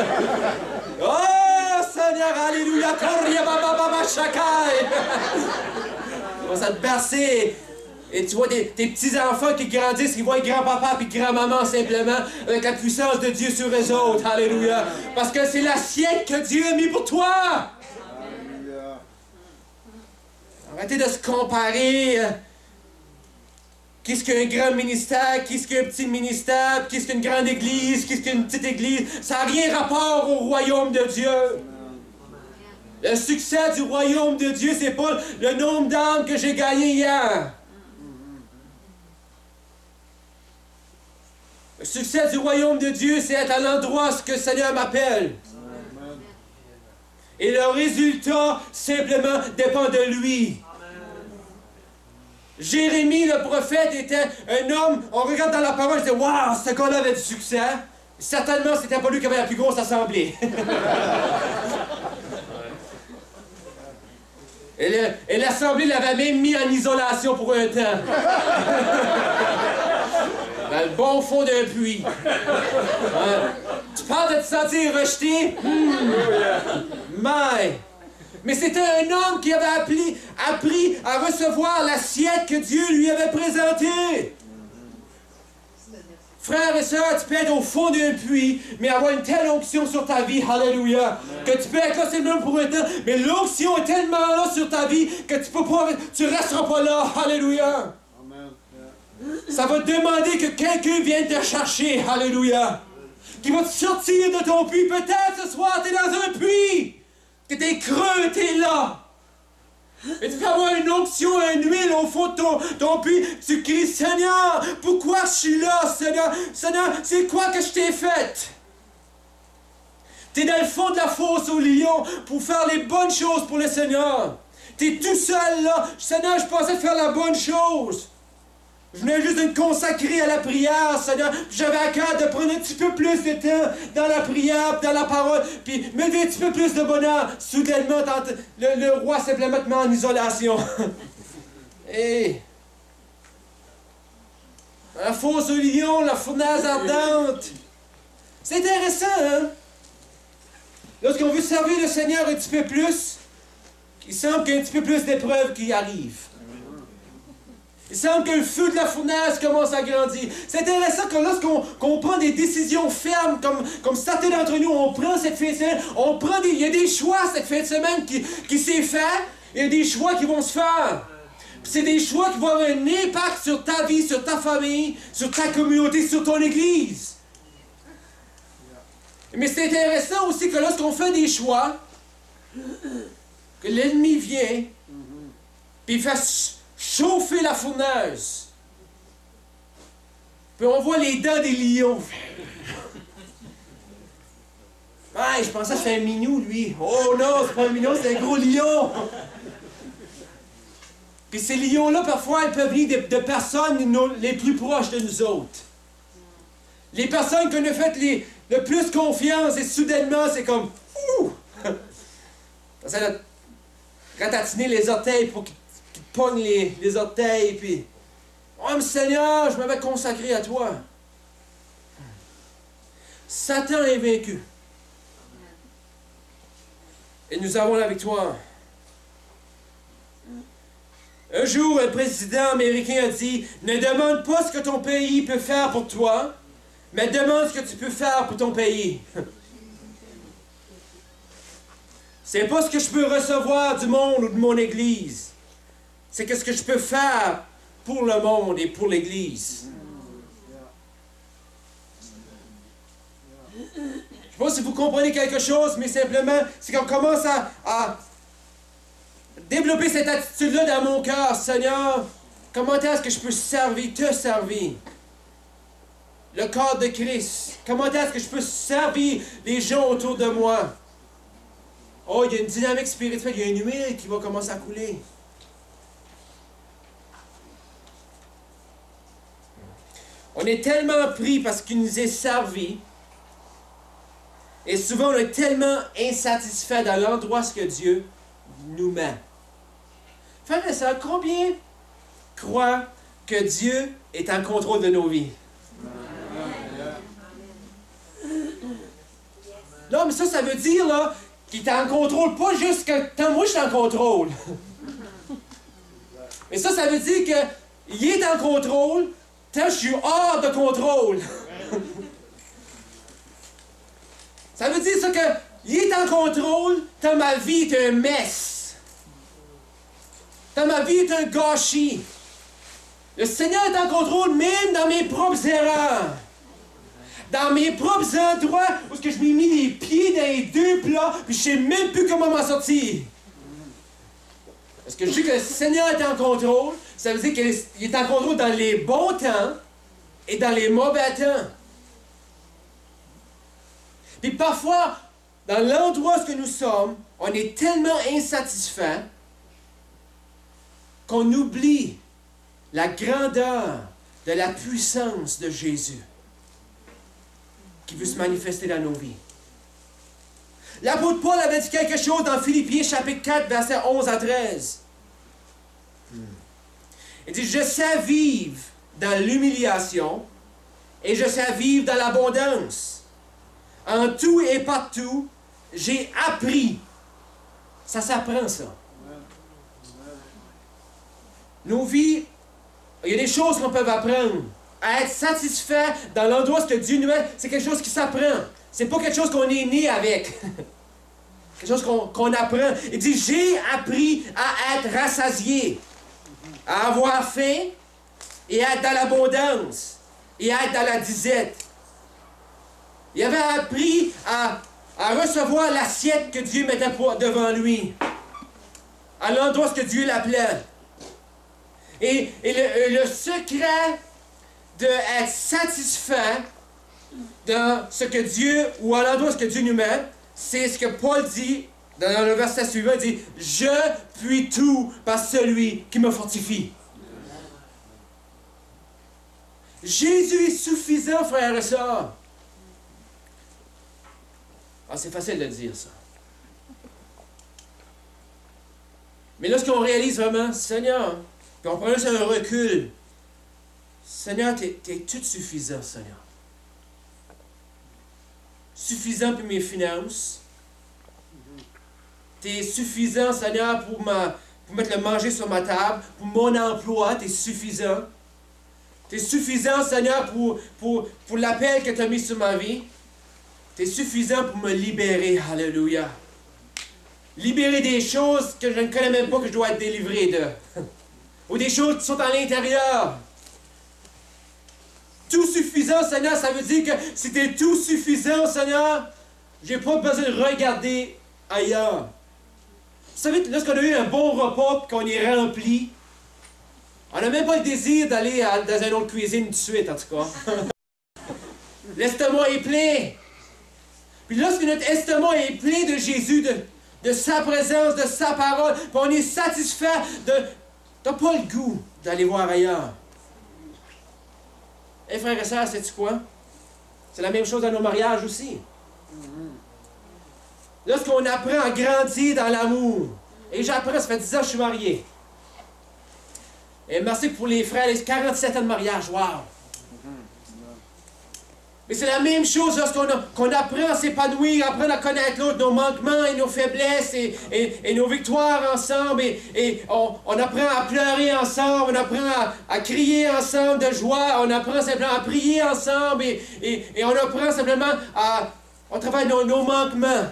Oh, Seigneur, alléluia, Koria Baba Baba Shakai. Tu vas te bercer. Et tu vois des, tes petits-enfants qui grandissent, qui voient grand-papa et grand-maman simplement, avec la puissance de Dieu sur eux autres. Alléluia. Parce que c'est l'assiette que Dieu a mis pour toi. Alléluia. Arrêtez de se comparer. Qu'est-ce qu'un grand ministère, qu'est-ce qu'un petit ministère, qu'est-ce qu'une grande église, qu'est-ce qu'une petite église. Ça n'a rien rapport au royaume de Dieu. Le succès du royaume de Dieu, c'est pas le nombre d'âmes que j'ai gagné hier. Le succès du royaume de Dieu, c'est être à l'endroit où ce que le Seigneur m'appelle. Et le résultat, simplement, dépend de lui. Jérémie, le prophète, était un homme, on regarde dans la parole, je dis, waouh, ce gars-là avait du succès. Certainement, c'était pas lui qui avait la plus grosse assemblée. Et l'assemblée l'avait même mis en isolation pour un temps. Dans le bon fond d'un puits. Hein? Tu parles de te sentir rejeté? Hmm. Mais, mais c'était un homme qui avait appris, appris à recevoir l'assiette que Dieu lui avait présentée. Frères et sœurs, tu peux être au fond d'un puits, mais avoir une telle onction sur ta vie, alléluia, que tu peux être là seulement pour un temps, mais l'onction est tellement là sur ta vie que tu peux pas, tu resteras pas là, alléluia. Ça va te demander que quelqu'un vienne te chercher, alléluia, qui va te sortir de ton puits. Peut-être ce soir, tu es dans un puits, que tu es creux, tu es là. Et tu peux avoir une onction, une huile au fond de ton, ton puits. Tu cries, Seigneur, pourquoi je suis là, Seigneur? Seigneur, c'est quoi que je t'ai fait? Tu es dans le fond de la fosse au lion pour faire les bonnes choses pour le Seigneur. Tu es tout seul là. Seigneur, je pensais faire la bonne chose. Je venais juste de me consacrer à la prière, Seigneur. J'avais à cœur de prendre un petit peu plus de temps dans la prière, dans la parole, puis me donner un petit peu plus de bonheur. Soudainement, le, le roi simplement te met en isolation. Et la fosse au lion, la fournaise ardente. C'est intéressant, hein? Lorsqu'on veut servir le Seigneur un petit peu plus, il semble qu'il y a un petit peu plus d'épreuves qui arrivent. Il semble que le feu de la fournaise commence à grandir. C'est intéressant que lorsqu'on qu'on prend des décisions fermes, comme, comme certains d'entre nous, on prend cette fin de semaine, on prend des, il y a des choix cette fin de semaine qui, qui s'est fait, il y a des choix qui vont se faire. C'est des choix qui vont avoir un impact sur ta vie, sur ta famille, sur ta communauté, sur ton église. Mais c'est intéressant aussi que lorsqu'on fait des choix, que l'ennemi vient, puis il fait chauffer la fournaise. Puis on voit les dents des lions. Ouais, je pensais que c'était un minou, lui. Oh non, c'est pas un minou, c'est un gros lion. Puis ces lions-là, parfois, ils peuvent venir de, de personnes nos, les plus proches de nous autres. Les personnes qu'on a fait les, le plus confiance, et soudainement, c'est comme... Ouh! Ça va ratatiner les orteils pour qu'ils qu te pognent les, les orteils, puis... Oh, mais Seigneur, je m'avais consacré à toi. Satan est vaincu. Et nous avons la victoire. Un jour, un président américain a dit, ne demande pas ce que ton pays peut faire pour toi, mais demande ce que tu peux faire pour ton pays. C'est pas ce que je peux recevoir du monde ou de mon Église. C'est qu'est-ce que je peux faire pour le monde et pour l'Église. Je sais pas si vous comprenez quelque chose, mais simplement, c'est qu'on commence à, à développer cette attitude-là dans mon cœur. Seigneur, comment est-ce que je peux servir, te servir? Le corps de Christ. Comment est-ce que je peux servir les gens autour de moi? Oh, il y a une dynamique spirituelle, il y a une huile qui va commencer à couler. On est tellement pris parce qu'il nous est servi. Et souvent, on est tellement insatisfait dans l'endroit où que Dieu nous met. Frères et sœurs, combien croient que Dieu est en contrôle de nos vies? Non, mais ça, ça veut dire là, qu'il est en contrôle, pas juste que tant moi je suis en contrôle. Mais ça, ça veut dire qu'il est en contrôle tant je suis hors de contrôle. Ça veut dire ça qu'il est en contrôle tant ma vie est un mess. Tant ma vie est un gâchis. Le Seigneur est en contrôle même dans mes propres erreurs. Dans mes propres endroits où je m'ai mis les pieds dans les deux plats, puis je sais même plus comment m'en sortir. Parce que je sais que le Seigneur est en contrôle, ça veut dire qu'il est en contrôle dans les bons temps et dans les mauvais temps. Puis parfois, dans l'endroit où nous sommes, on est tellement insatisfait qu'on oublie la grandeur de la puissance de Jésus qui veut se manifester dans nos vies. L'apôtre Paul avait dit quelque chose dans Philippiens chapitre quatre, versets onze à treize. Il dit, je sais vivre dans l'humiliation et je sais vivre dans l'abondance. En tout et partout, j'ai appris. Ça s'apprend, ça. Nos vies, il y a des choses qu'on peut apprendre. À être satisfait dans l'endroit que Dieu nous met, c'est quelque chose qui s'apprend. C'est pas quelque chose qu'on est né avec. Quelque chose qu'on qu'on apprend. Il dit, j'ai appris à être rassasié, à avoir faim, et à être dans l'abondance, et à être dans la disette. Il avait appris à, à recevoir l'assiette que Dieu mettait devant lui, à l'endroit que Dieu l'appelait. Et, et le, le secret d'être satisfait dans ce que Dieu, ou à l'endroit que Dieu nous met, c'est ce que Paul dit dans le verset suivant, il dit « Je puis tout par celui qui me fortifie ». Jésus est suffisant, frères et sœurs. Ah, c'est facile de dire ça. Mais lorsqu'on réalise vraiment, Seigneur, puis on prend juste un recul, Seigneur, tu es tout suffisant, Seigneur. Suffisant pour mes finances. Tu es suffisant, Seigneur, pour, ma, pour mettre le manger sur ma table. Pour mon emploi, tu es suffisant. Tu es suffisant, Seigneur, pour, pour, pour l'appel que tu as mis sur ma vie. Tu es suffisant pour me libérer. Alléluia. Libérer des choses que je ne connais même pas que je dois être délivré de. Ou des choses qui sont à l'intérieur. Tout suffisant, Seigneur, ça veut dire que si tu es tout suffisant, Seigneur, j'ai pas besoin de regarder ailleurs. Vous savez, lorsqu'on a eu un bon repas et qu'on est rempli, on n'a même pas le désir d'aller dans une autre cuisine tout de suite, en tout cas. L'estomac est plein. Puis lorsque notre estomac est plein de Jésus, de, de sa présence, de sa parole, puis on est satisfait de... T'as pas le goût d'aller voir ailleurs. Eh frères et sœurs, sais-tu quoi? C'est la même chose dans nos mariages aussi. Lorsqu'on apprend à grandir dans l'amour, et j'apprends, ça fait dix ans que je suis marié. Et merci pour les frères, les quarante-sept ans de mariage, wow! Mais c'est la même chose lorsqu'on qu'on apprend à s'épanouir, apprendre à connaître l'autre, nos manquements et nos faiblesses et, et, et nos victoires ensemble. Et, et on, on apprend à pleurer ensemble, on apprend à, à crier ensemble de joie, on apprend simplement à prier ensemble et, et, et on apprend simplement à... On travaille nos, nos manquements.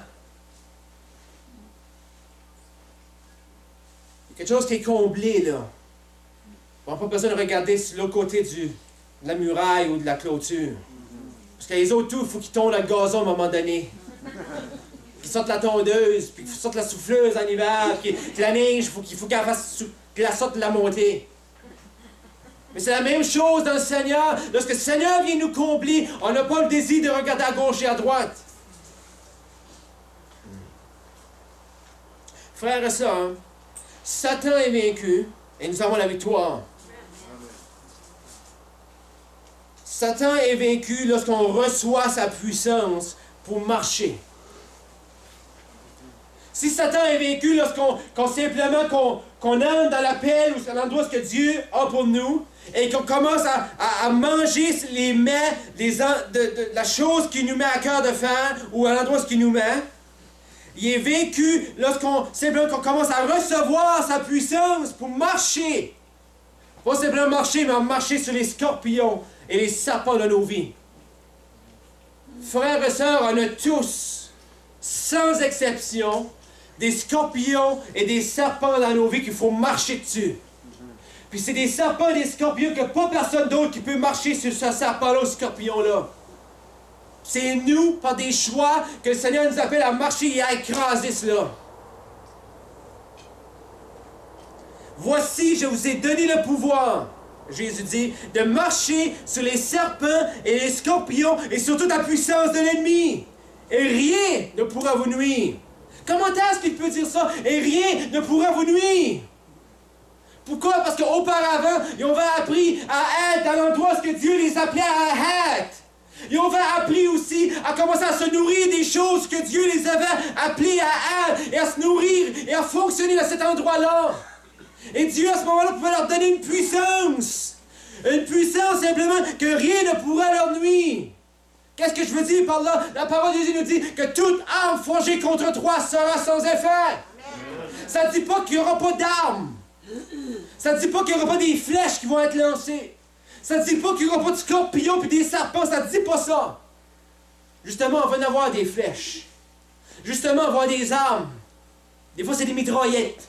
Il y a quelque chose qui est comblé là. On n'a pas besoin de regarder sur l'autre côté du, de la muraille ou de la clôture. Parce que les autres, tout, il faut qu'ils tondent le gazon à un moment donné. Qu'ils sortent la tondeuse, puis qu'ils sortent la souffleuse en hiver, puis que la neige, il faut qu'il faut qu'elle fasse que la sorte de la montée. Mais c'est la même chose dans le Seigneur. Lorsque le Seigneur vient nous combler, on n'a pas le désir de regarder à gauche et à droite. Frères et sœurs, Satan est vaincu et nous avons la victoire. Satan est vaincu lorsqu'on reçoit sa puissance pour marcher. Si Satan est vaincu lorsqu'on qu'on simplement qu'on qu'on entre dans l'appel ou dans l'endroit que Dieu a pour nous et qu'on commence à, à, à manger les mets, les, de, de, la chose qu'il nous met à cœur de faire ou à l'endroit qu'il nous met, il est vaincu lorsqu'on simplement qu'on commence à recevoir sa puissance pour marcher. Pas simplement marcher, mais marcher sur les scorpions et les serpents de nos vies. Frères et sœurs, on a tous, sans exception, des scorpions et des serpents dans nos vies qu'il faut marcher dessus. Puis c'est des serpents et des scorpions que pas personne d'autre qui peut marcher sur ce serpent-là ou ce scorpion-là. C'est nous, par des choix, que le Seigneur nous appelle à marcher et à écraser cela. Voici, je vous ai donné le pouvoir, Jésus dit, de marcher sur les serpents et les scorpions et sur toute la puissance de l'ennemi. Et rien ne pourra vous nuire. Comment est-ce qu'il peut dire ça? Et rien ne pourra vous nuire. Pourquoi? Parce qu'auparavant, ils ont appris à être à l'endroit où Dieu les appelait à être. Ils ont appris aussi à commencer à se nourrir des choses que Dieu les avait appelés à être et à se nourrir et à fonctionner dans cet endroit-là. Et Dieu, à ce moment-là, pouvait leur donner une puissance. Une puissance simplement que rien ne pourra leur nuire. Qu'est-ce que je veux dire par là? La parole de Dieu nous dit que toute arme forgée contre toi sera sans effet. Ça ne dit pas qu'il n'y aura pas d'armes. Ça ne dit pas qu'il n'y aura pas des flèches qui vont être lancées. Ça ne dit pas qu'il n'y aura pas de scorpions et des serpents. Ça ne dit pas ça. Justement, on va en avoir des flèches. Justement, on va avoir des armes. Des fois, c'est des mitraillettes.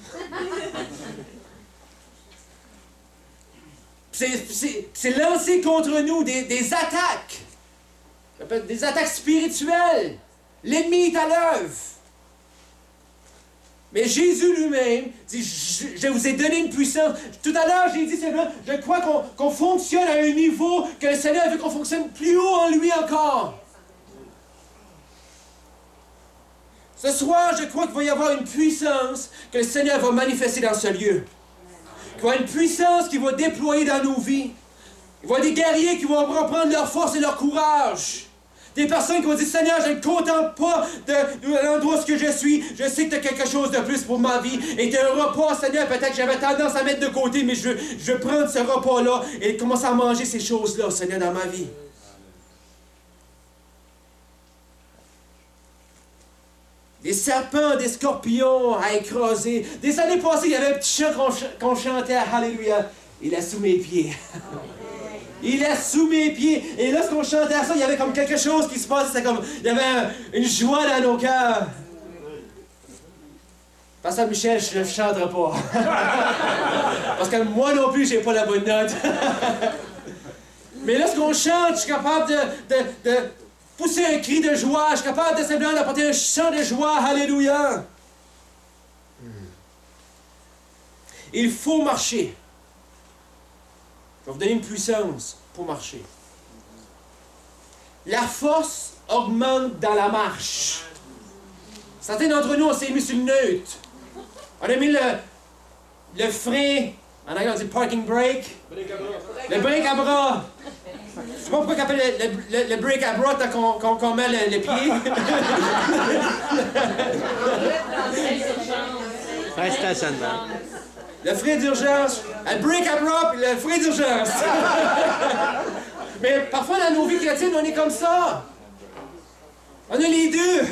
C'est lancé contre nous des, des attaques. Des attaques spirituelles. L'ennemi est à l'œuvre. Mais Jésus lui-même dit, je, je vous ai donné une puissance. Tout à l'heure, j'ai dit simplement, je crois qu'on qu'on fonctionne à un niveau que le Seigneur veut qu'on fonctionne plus haut en lui encore. Ce soir, je crois qu'il va y avoir une puissance que le Seigneur va manifester dans ce lieu. Il va y avoir une puissance qui va déployer dans nos vies. Il va y avoir des guerriers qui vont reprendre leur force et leur courage. Des personnes qui vont dire, Seigneur, je ne contente pas de, de l'endroit où je suis. Je sais que tu as quelque chose de plus pour ma vie. Et tu as un repas, Seigneur, peut-être que j'avais tendance à mettre de côté, mais je, je veux prendre ce repas-là et commencer à manger ces choses-là, Seigneur, dans ma vie. Des serpents, des scorpions à écraser. Des années passées, il y avait un petit chant qu'on ch qu'on chantait à Alléluia. Il est sous mes pieds. Il est sous mes pieds. Et lorsqu'on chantait ça, il y avait comme quelque chose qui se passait. C'était comme, il y avait un, une joie dans nos cœurs. Pasteur Michel, je ne chanterai pas. Parce que moi non plus, j'ai pas la bonne note. Mais lorsqu'on chante, je suis capable de, de, de pousser un cri de joie. Je suis capable de simplement d'apporter un chant de joie. Alléluia. Il faut marcher. Je vais vous donner une puissance pour marcher. la force augmente dans la marche. Certains d'entre nous, on s'est mis sur le neutre. On a mis le, le frein, en anglais on dit parking brake, le break à bras. Je sais pas pourquoi on appelle le, le, le break à bras quand qu'on qu'on met le, le pied. Un stationnement. Le frein d'urgence, le break à bras puis le frein d'urgence. Mais parfois dans nos vies chrétiennes, on est comme ça. On a les deux.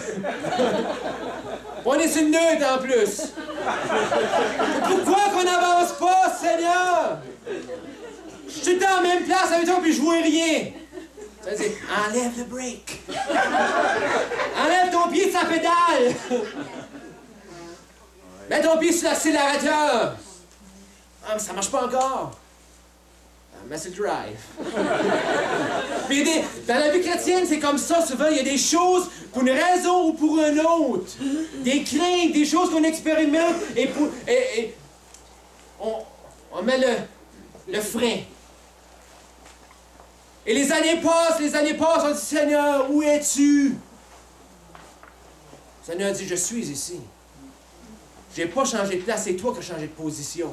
On est sur le neutre en plus. Pourquoi qu'on n'avance pas, Seigneur? Je suis tout le temps en même place avec toi puis je vois rien. Ça veut dire, enlève le break. Enlève ton pied de sa pédale. Mets ton pied sur l'accélérateur. Ah, mais ça marche pas encore. Mais c'est le drive. Mais des, dans la vie chrétienne, c'est comme ça souvent. Il y a des choses pour une raison ou pour une autre. Des craintes, des choses qu'on expérimente et, pour, et, et on, on met le, le frein. Et les années passent, les années passent, on dit, Seigneur, où es-tu? Le Seigneur dit, je suis ici. J'ai pas changé de place, c'est toi qui as changé de position.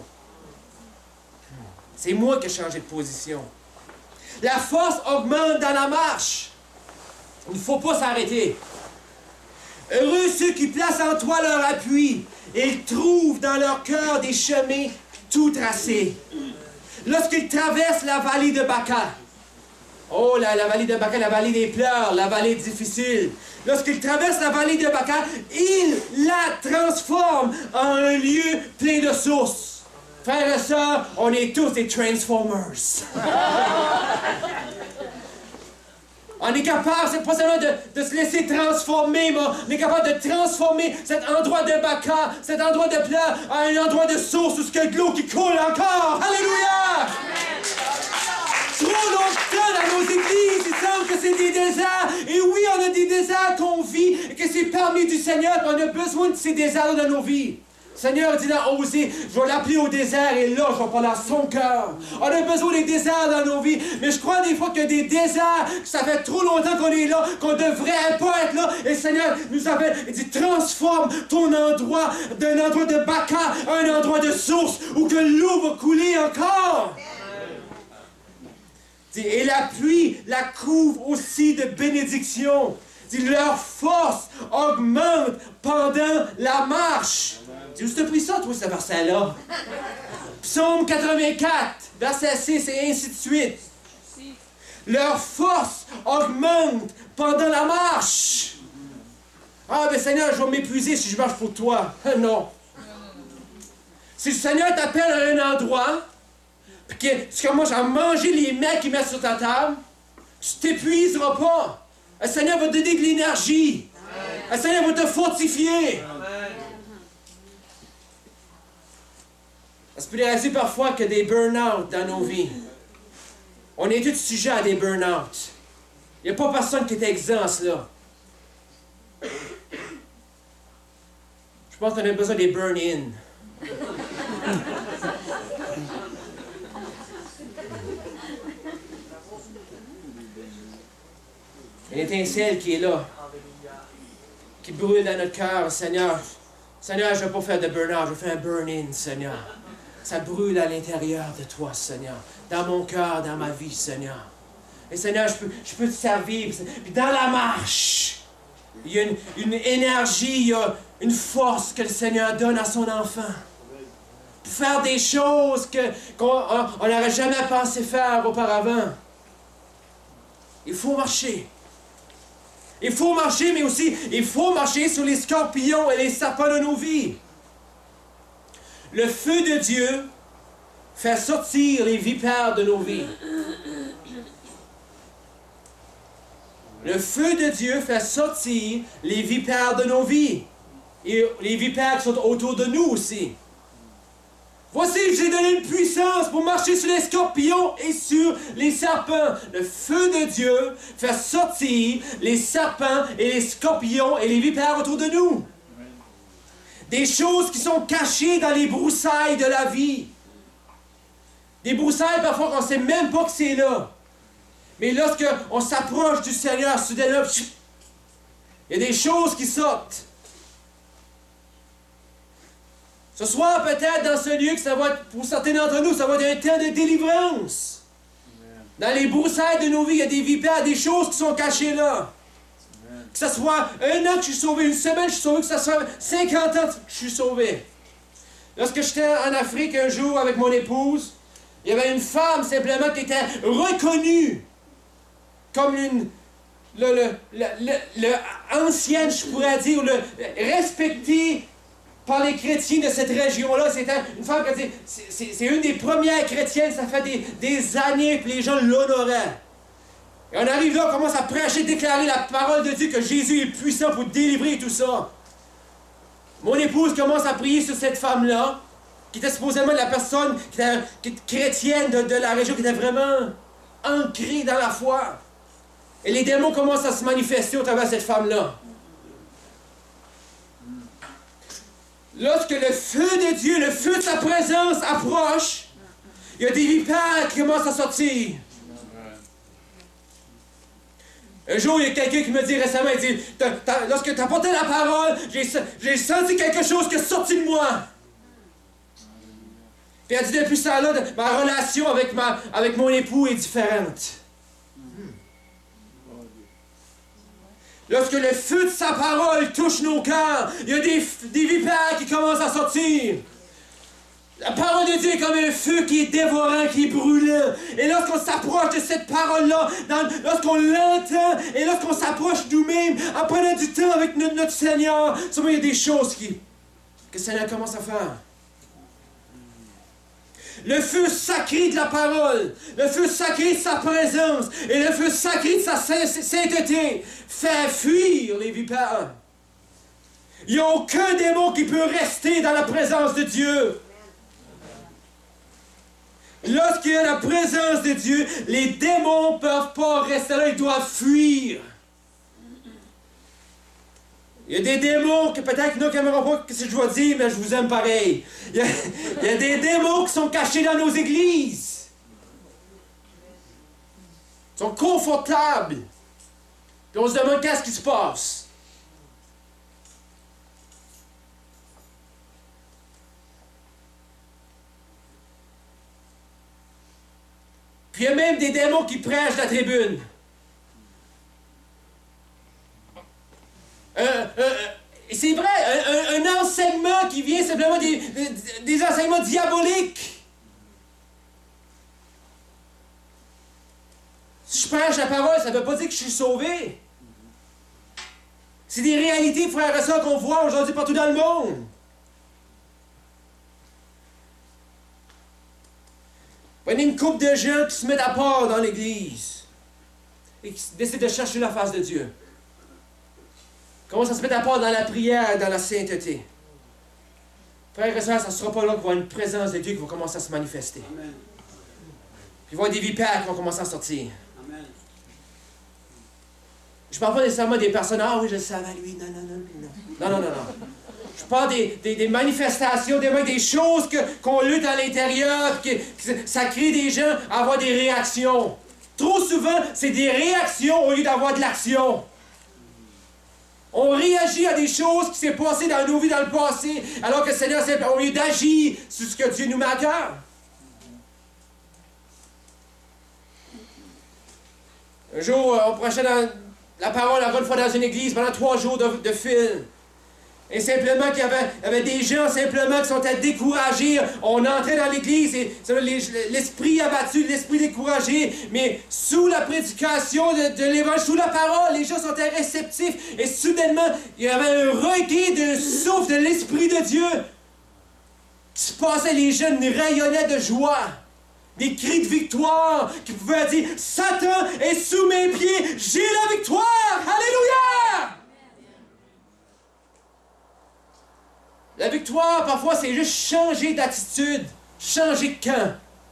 C'est moi qui ai changé de position. La force augmente dans la marche. Il ne faut pas s'arrêter. Heureux ceux qui placent en toi leur appui et ils trouvent dans leur cœur des chemins tout tracés. Lorsqu'ils traversent la vallée de Baca, oh, la, la vallée de Baca, la vallée des pleurs, la vallée difficile. Lorsqu'ils traversent la vallée de Baca, ils la transforment en un lieu plein de sources. Frères et sœurs, on est tous des Transformers. On est capable, c'est pas seulement de, de se laisser transformer, mais on est capable de transformer cet endroit de Baca, cet endroit de pleurs, en un endroit de source où il y a de l'eau qui coule encore. Alléluia! Trop longtemps dans nos églises, il semble que c'est des déserts. Et oui, on a des déserts qu'on vit et que c'est permis du Seigneur. On a besoin de ces déserts dans nos vies. Le Seigneur dit dans Osée, je vais l'appeler au désert et là, je vais parler à son cœur. On a besoin des déserts dans nos vies, mais je crois des fois qu'il y a des déserts, que ça fait trop longtemps qu'on est là, qu'on devrait pas être là. Et le Seigneur nous appelle, il dit, transforme ton endroit d'un endroit de Baca à un endroit de source où que l'eau va couler encore. Et la pluie la couvre aussi de bénédictions. Leur force augmente pendant la marche. Dis, où t'as pris ça, toi, ce verset-là? Psaume quatre-vingt-quatre, verset six, et ainsi de suite. Leur force augmente pendant la marche. Ah, ben Seigneur, je vais m'épuiser si je marche pour toi. Non. Si le Seigneur t'appelle à un endroit, puis que tu commences à manger les mets qu'il met sur ta table, tu t'épuiseras pas. Le Seigneur va te donner de l'énergie. Le Seigneur va te fortifier. Ça peut arriver parfois que des burn-out dans nos vies. On est tous sujets à des burn-out. Il n'y a pas personne qui est exempt, là. Je pense qu'on a besoin des burn-in. Une étincelle qui est là, qui brûle dans notre cœur, Seigneur. Seigneur, je ne vais pas faire de burn-out, je vais faire un burn-in, Seigneur. Ça brûle à l'intérieur de toi, Seigneur. Dans mon cœur, dans ma vie, Seigneur. Et Seigneur, je peux, je peux te servir. Puis dans la marche, il y a une, une énergie, il y a une force que le Seigneur donne à son enfant. Pour faire des choses qu'on on n'aurait jamais pensé faire auparavant. Il faut marcher. Il faut marcher, mais aussi, il faut marcher sur les scorpions et les serpents de nos vies. Le feu de Dieu fait sortir les vipères de nos vies. Le feu de Dieu fait sortir les vipères de nos vies. Et les vipères qui sont autour de nous aussi. Voici, je vous ai donné une puissance pour marcher sur les scorpions et sur les serpents. Le feu de Dieu fait sortir les serpents et les scorpions et les vipères autour de nous. Des choses qui sont cachées dans les broussailles de la vie. Des broussailles, parfois, on ne sait même pas que c'est là. Mais lorsqu'on s'approche du Seigneur, soudainement, il y a des choses qui sortent. Ce soir, peut-être, dans ce lieu, que ça va être, pour certains d'entre nous, ça va être un temps de délivrance. Dans les broussailles de nos vies, il y a des vipères, des choses qui sont cachées là. Que ce soit un an que je suis sauvé, une semaine que je suis sauvé, que ce soit cinquante ans que je suis sauvé. Lorsque j'étais en Afrique un jour avec mon épouse, il y avait une femme simplement qui était reconnue comme une... Le, le, le, le, le ancienne, je pourrais dire, le, respectée par les chrétiens de cette région-là. C'était une femme qui a dit, c'est une des premières chrétiennes, ça fait des, des années que les gens l'honoraient. Et on arrive là, on commence à prêcher, déclarer la parole de Dieu, que Jésus est puissant pour délivrer tout ça. Mon épouse commence à prier sur cette femme-là, qui était supposément la personne qui était, qui était chrétienne de, de la région, qui était vraiment ancrée dans la foi. Et les démons commencent à se manifester au travers de cette femme-là. Lorsque le feu de Dieu, le feu de sa présence approche, il y a des vipères qui commencent à sortir. Un jour, il y a quelqu'un qui me dit récemment, il dit, t'as, t'as, lorsque tu as porté la parole, j'ai senti quelque chose qui est sorti de moi. Puis elle dit, depuis ça là, ma relation avec, ma, avec mon époux est différente. Lorsque le feu de sa parole touche nos cœurs, il y a des, des vipères qui commencent à sortir. La parole de Dieu est comme un feu qui est dévorant, qui est brûlant. Et lorsqu'on s'approche de cette parole-là, lorsqu'on l'entend, et lorsqu'on s'approche nous-mêmes, en prenant du temps avec notre, notre Seigneur, souvent il y a des choses qui, que le Seigneur commence à faire. Le feu sacré de la parole, le feu sacré de sa présence, et le feu sacré de sa sainteté fait fuir les vipères. Il n'y a aucun démon qui peut rester dans la présence de Dieu. Lorsqu'il y a la présence de Dieu, les démons ne peuvent pas rester là, ils doivent fuir. Il y a des démons que peut-être qu'ils n'aimeront pas ce que je dois dire, mais je vous aime pareil. Il y, a, il y a des démons qui sont cachés dans nos églises. Ils sont confortables. Puis on se demande qu'est-ce qui se passe. Puis il y a même des démons qui prêchent la tribune. Euh, euh, c'est vrai, un, un, un enseignement qui vient simplement des, des, des enseignements diaboliques. Si je prêche la parole, ça ne veut pas dire que je suis sauvé. C'est des réalités, frères et sœurs, qu'on voit aujourd'hui partout dans le monde. Prenez une couple de gens qui se mettent à part dans l'Église et qui décident de chercher la face de Dieu. Commencent à se mettre à part dans la prière, dans la sainteté. Frères et sœurs, ça ne sera pas là qu'il va y avoir une présence de Dieu qui va commencer à se manifester. Amen. Puis il va y avoir des vipères qui vont commencer à sortir. Amen. Je ne parle pas nécessairement des personnes, ah oui, je le savais, lui, non, non, non, non. Non, non, non, non. Je parle des, des, des manifestations, des, des choses qu'on que, lutte à l'intérieur, que, que ça crée des gens à avoir des réactions. Trop souvent, c'est des réactions au lieu d'avoir de l'action. On réagit à des choses qui s'est passées dans nos vies dans le passé, alors que le Seigneur, au lieu d'agir sur ce que Dieu nous met à cœur. Un jour, on prêchait dans la parole encore une fois dans une église pendant trois jours de, de fil. Et simplement qu'il y avait, il y avait des gens simplement qui sont découragés. On entrait dans l'église et l'esprit abattu, l'esprit découragé. Mais sous la prédication de, de l'évangile, sous la parole, les gens sont réceptifs. Et soudainement, il y avait un regain de souffle de l'Esprit de Dieu qui se passait. Les jeunes rayonnaient de joie. Des cris de victoire qui pouvaient dire « Satan est sous mes pieds, j'ai la victoire! Alléluia! » La victoire, parfois, c'est juste changer d'attitude, changer de camp.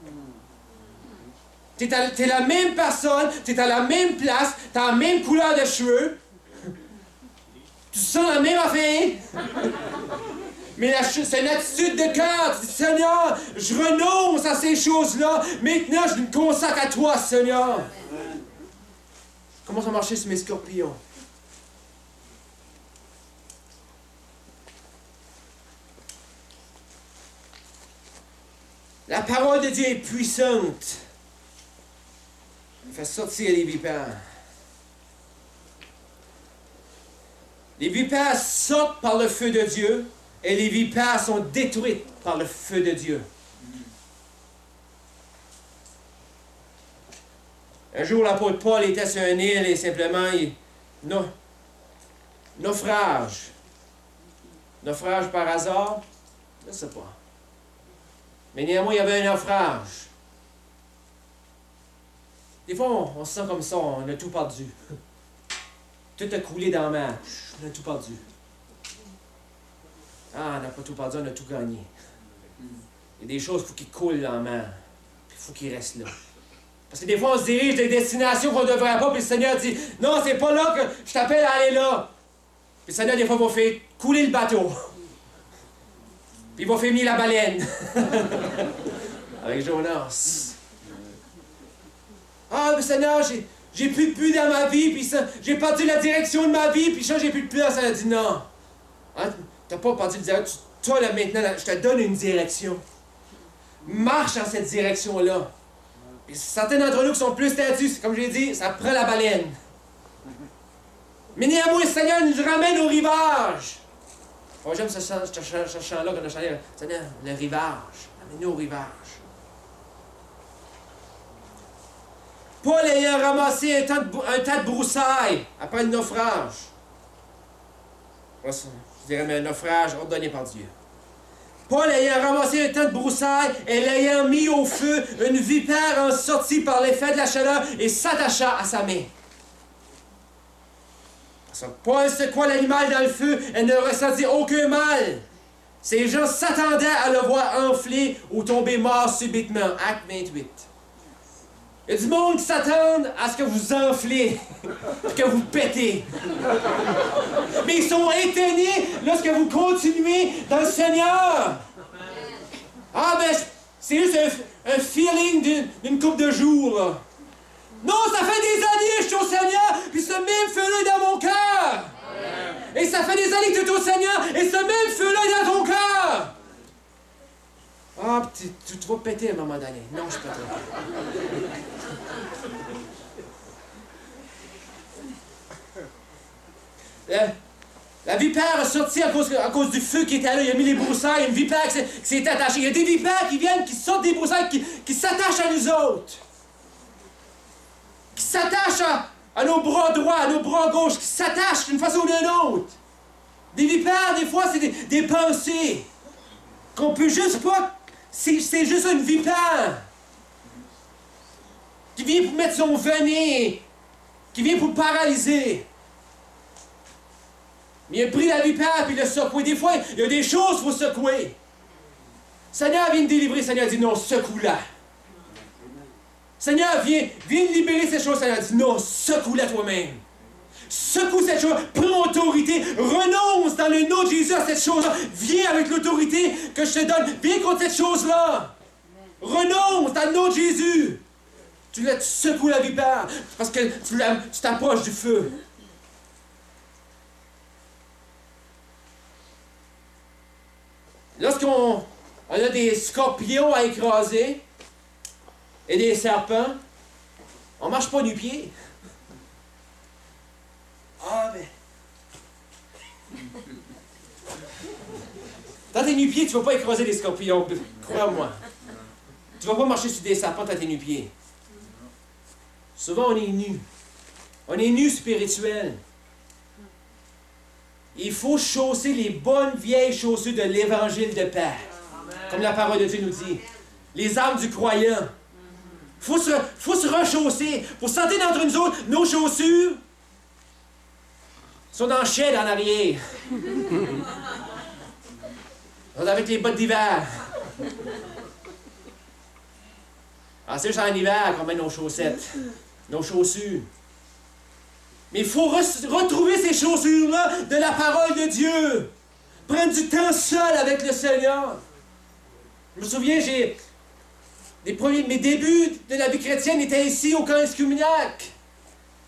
Tu es la même personne, tu es à la même place, tu as la même couleur de cheveux, tu sens la même affaire, mais c'est une attitude de cœur. Tu dis, Seigneur, je renonce à ces choses-là, maintenant je me consacre à toi, Seigneur. commence à marcher sur mes scorpions. La parole de Dieu est puissante. Elle fait sortir les vipères. Les vipères sortent par le feu de Dieu et les vipères sont détruites par le feu de Dieu. Un jour, l'apôtre Paul était sur une île et simplement, il... No... naufrage. Naufrage par hasard? Je ne sais pas. Mais néanmoins, il y avait un naufrage. Des fois, on, on se sent comme ça, on a tout perdu. Tout a coulé dans la mer. On a tout perdu. Ah, on n'a pas tout perdu, on a tout gagné. Il y a des choses, il faut qu'ils coulent dans la mer. Puis il faut qu'ils restent là. Parce que des fois, on se dirige des destinations qu'on ne devrait pas, puis le Seigneur dit « Non, c'est pas là que je t'appelle à aller là. » Puis le Seigneur, des fois, va faire couler le bateau. Puis il va faire mis la baleine. Avec Jonas. Ah, mais Seigneur, j'ai, j'ai plus de but dans ma vie, puis ça, j'ai perdu la direction de ma vie, puis ça, j'ai plus de but. Ça a dit non. Hein, t'as pas perdu de direction. Toi, là, maintenant, là, je te donne une direction. Marche dans cette direction-là. Puis certains d'entre nous qui sont plus têtus, comme je l'ai dit, ça prend la baleine. Mais néanmoins, le Seigneur nous ramène au rivage. Oh, j'aime ce chant-là ce chant, ce chant qu'on a chanté. Seigneur, le rivage. Amène-nous au rivage. Paul ayant ramassé un tas de, un tas de broussailles après le naufrage. Je dirais, mais un naufrage ordonné par Dieu. Paul ayant ramassé un tas de broussailles et l'ayant mis au feu, une vipère en sortit par l'effet de la chaleur et s'attacha à sa main. Paul secoua l'animal dans le feu et ne ressentit aucun mal. Ces gens s'attendaient à le voir enfler ou tomber mort subitement. Acte vingt-huit. Il y a du monde qui s'attend à ce que vous enflez, que vous pétez. Mais ils sont étonnés lorsque vous continuez dans le Seigneur. Ah ben, c'est juste un, un feeling d'une, d'une couple de jours, là. Non, ça fait des années que je suis au Seigneur, puis ce même feu-là est dans mon cœur. Et ça fait des années que tu es au Seigneur, et ce même feu-là est dans ton cœur. Ah, tu, tu, tu vas péter à un moment donné. Non, je peux pas. La, la vipère a sorti à cause, à cause du feu qui était là. Il a mis les broussailles, une vipère qui s'est, qui s'est attachée. Il y a des vipères qui viennent, qui sortent des broussailles, qui, qui s'attachent à nous autres. Qui s'attachent à, à nos bras droits, à nos bras gauches, qui s'attachent d'une façon ou d'une autre. Des vipères, des fois, c'est des, des pensées qu'on peut juste pas... C'est, c'est juste une vipère qui vient pour mettre son venin, qui vient pour paralyser. Mais il a pris la vipère et il l'a secoué. Des fois, il y a des choses qu'il faut secouer. Seigneur vient de délivrer, Seigneur dit non, secoue-la. Seigneur, viens, viens de libérer ces choses. Seigneur dit non, secoue-la toi-même. Secoue cette chose, prends autorité, renonce dans le nom de Jésus à cette chose-là. Viens avec l'autorité que je te donne. Viens contre cette chose-là. Renonce dans le nom de Jésus. Tu, la, tu secoues la vipère parce que tu, la, tu t'approches du feu. Lorsqu'on on a des scorpions à écraser et des serpents, on ne marche pas du pied. Ah, mais... Dans tes nu-pieds, tu ne vas pas écraser des scorpions, crois-moi. Tu ne vas pas marcher sur des serpents dans tes nu-pieds. Souvent, on est nus. On est nus spirituels. Il faut chausser les bonnes vieilles chaussures de l'évangile de paix. Comme la parole de Dieu nous dit. Les armes du croyant. Il faut se, faut se rechausser. Pour sentir d'entre nous autres, nos chaussures sont dans le shed en arrière. On est avec les bottes d'hiver. Ah, c'est juste en hiver qu'on met nos chaussettes, nos chaussures. Mais il faut re- retrouver ces chaussures-là de la parole de Dieu. Prendre du temps seul avec le Seigneur. Je me souviens, j'ai... Les premiers, mes débuts de la vie chrétienne étaient ici au camp Escuminac.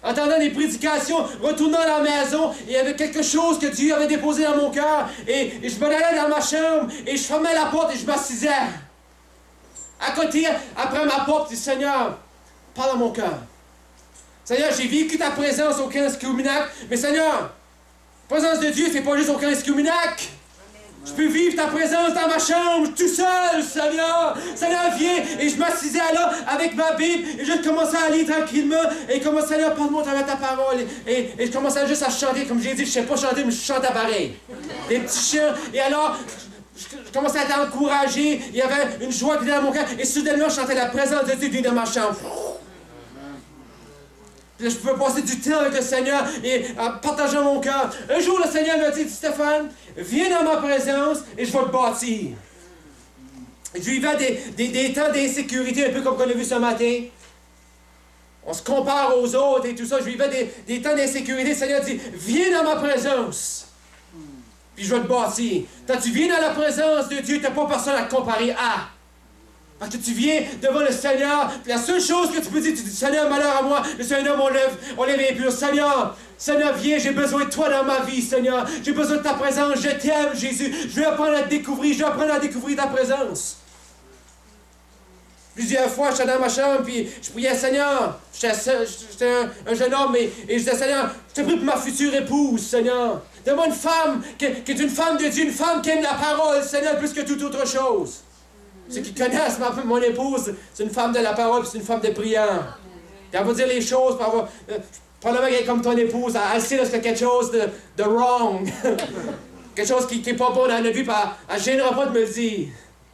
entendant des prédications, retournant à la maison, et il y avait quelque chose que Dieu avait déposé dans mon cœur. Et, et je me allais dans ma chambre, et je fermais la porte et je m'assisais. À côté, après ma porte, je dis, Seigneur, parle à mon cœur. Seigneur, j'ai vécu ta présence au quinze Cuminac, mais Seigneur, la présence de Dieu, c'est pas juste au quinze Cuminac. Je peux vivre ta présence dans ma chambre, tout seul, Seigneur. Seigneur, viens. Et je m'assisais là avec ma Bible et je commençais à lire tranquillement. Et comme Seigneur, parle-moi à travers ta parole. Et, et, et je commençais juste à chanter. Comme j'ai dit, je sais pas chanter, mais je chante à pareil. Des petits chants. Et alors, je, je commençais à être encouragé. Il y avait une joie qui était dans mon cœur. Et soudainement, je chantais la présence de Dieu venir dans ma chambre. Puis là, je pouvais passer du temps avec le Seigneur et en partageant mon cœur. Un jour, le Seigneur m'a dit, Stéphane, viens dans ma présence et je vais te bâtir. Je vivais des, des, des temps d'insécurité, un peu comme on a vu ce matin. On se compare aux autres et tout ça. Je vivais des, des temps d'insécurité. Le Seigneur dit, viens dans ma présence. Puis je vais te bâtir. Quand tu viens dans la présence de Dieu, tu n'as pas personne à te comparer à. Parce que tu viens devant le Seigneur, la seule chose que tu peux dire, tu dis, Seigneur, malheur à moi, le Seigneur, on lève, on lève les pieds. Seigneur, Seigneur, viens, j'ai besoin de toi dans ma vie, Seigneur. J'ai besoin de ta présence, je t'aime, Jésus. Je veux apprendre à te découvrir, je veux apprendre à découvrir ta présence. Plusieurs fois, j'étais dans ma chambre, puis je priais, Seigneur, j'étais un, un jeune homme, et, et je disais, Seigneur, je te prie pour ma future épouse, Seigneur. Donne-moi une femme qui, qui est une femme de Dieu, une femme qui aime la parole, Seigneur, plus que toute autre chose. Ceux qui connaissent ma, mon épouse, c'est une femme de la parole, c'est une femme de prière. Et elle va dire les choses, pour avoir, euh, probablement qu'elle est comme ton épouse, elle, elle sait lorsqu'il y a quelque chose de, de wrong, quelque chose qui n'est pas bon dans notre vie, puis elle ne gênera pas de me le dire.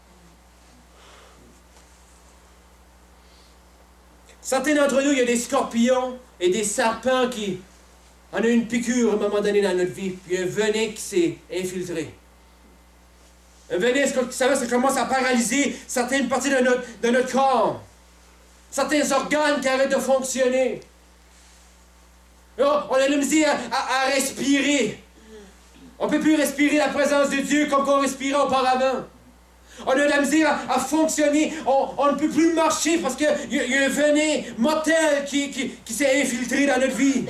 Certains d'entre nous, il y a des scorpions et des serpents qui en ont une piqûre à un moment donné dans notre vie, puis un venin qui s'est infiltré. Un venin, ça, ça commence à paralyser certaines parties de notre, de notre corps. Certains organes qui arrêtent de fonctionner. Là, on a la misère à, à, à respirer. On ne peut plus respirer la présence de Dieu comme on respirait auparavant. On a de la misère à, à fonctionner. On, on ne peut plus marcher parce qu'il y, y a un venin mortel qui, qui, qui s'est infiltré dans notre vie.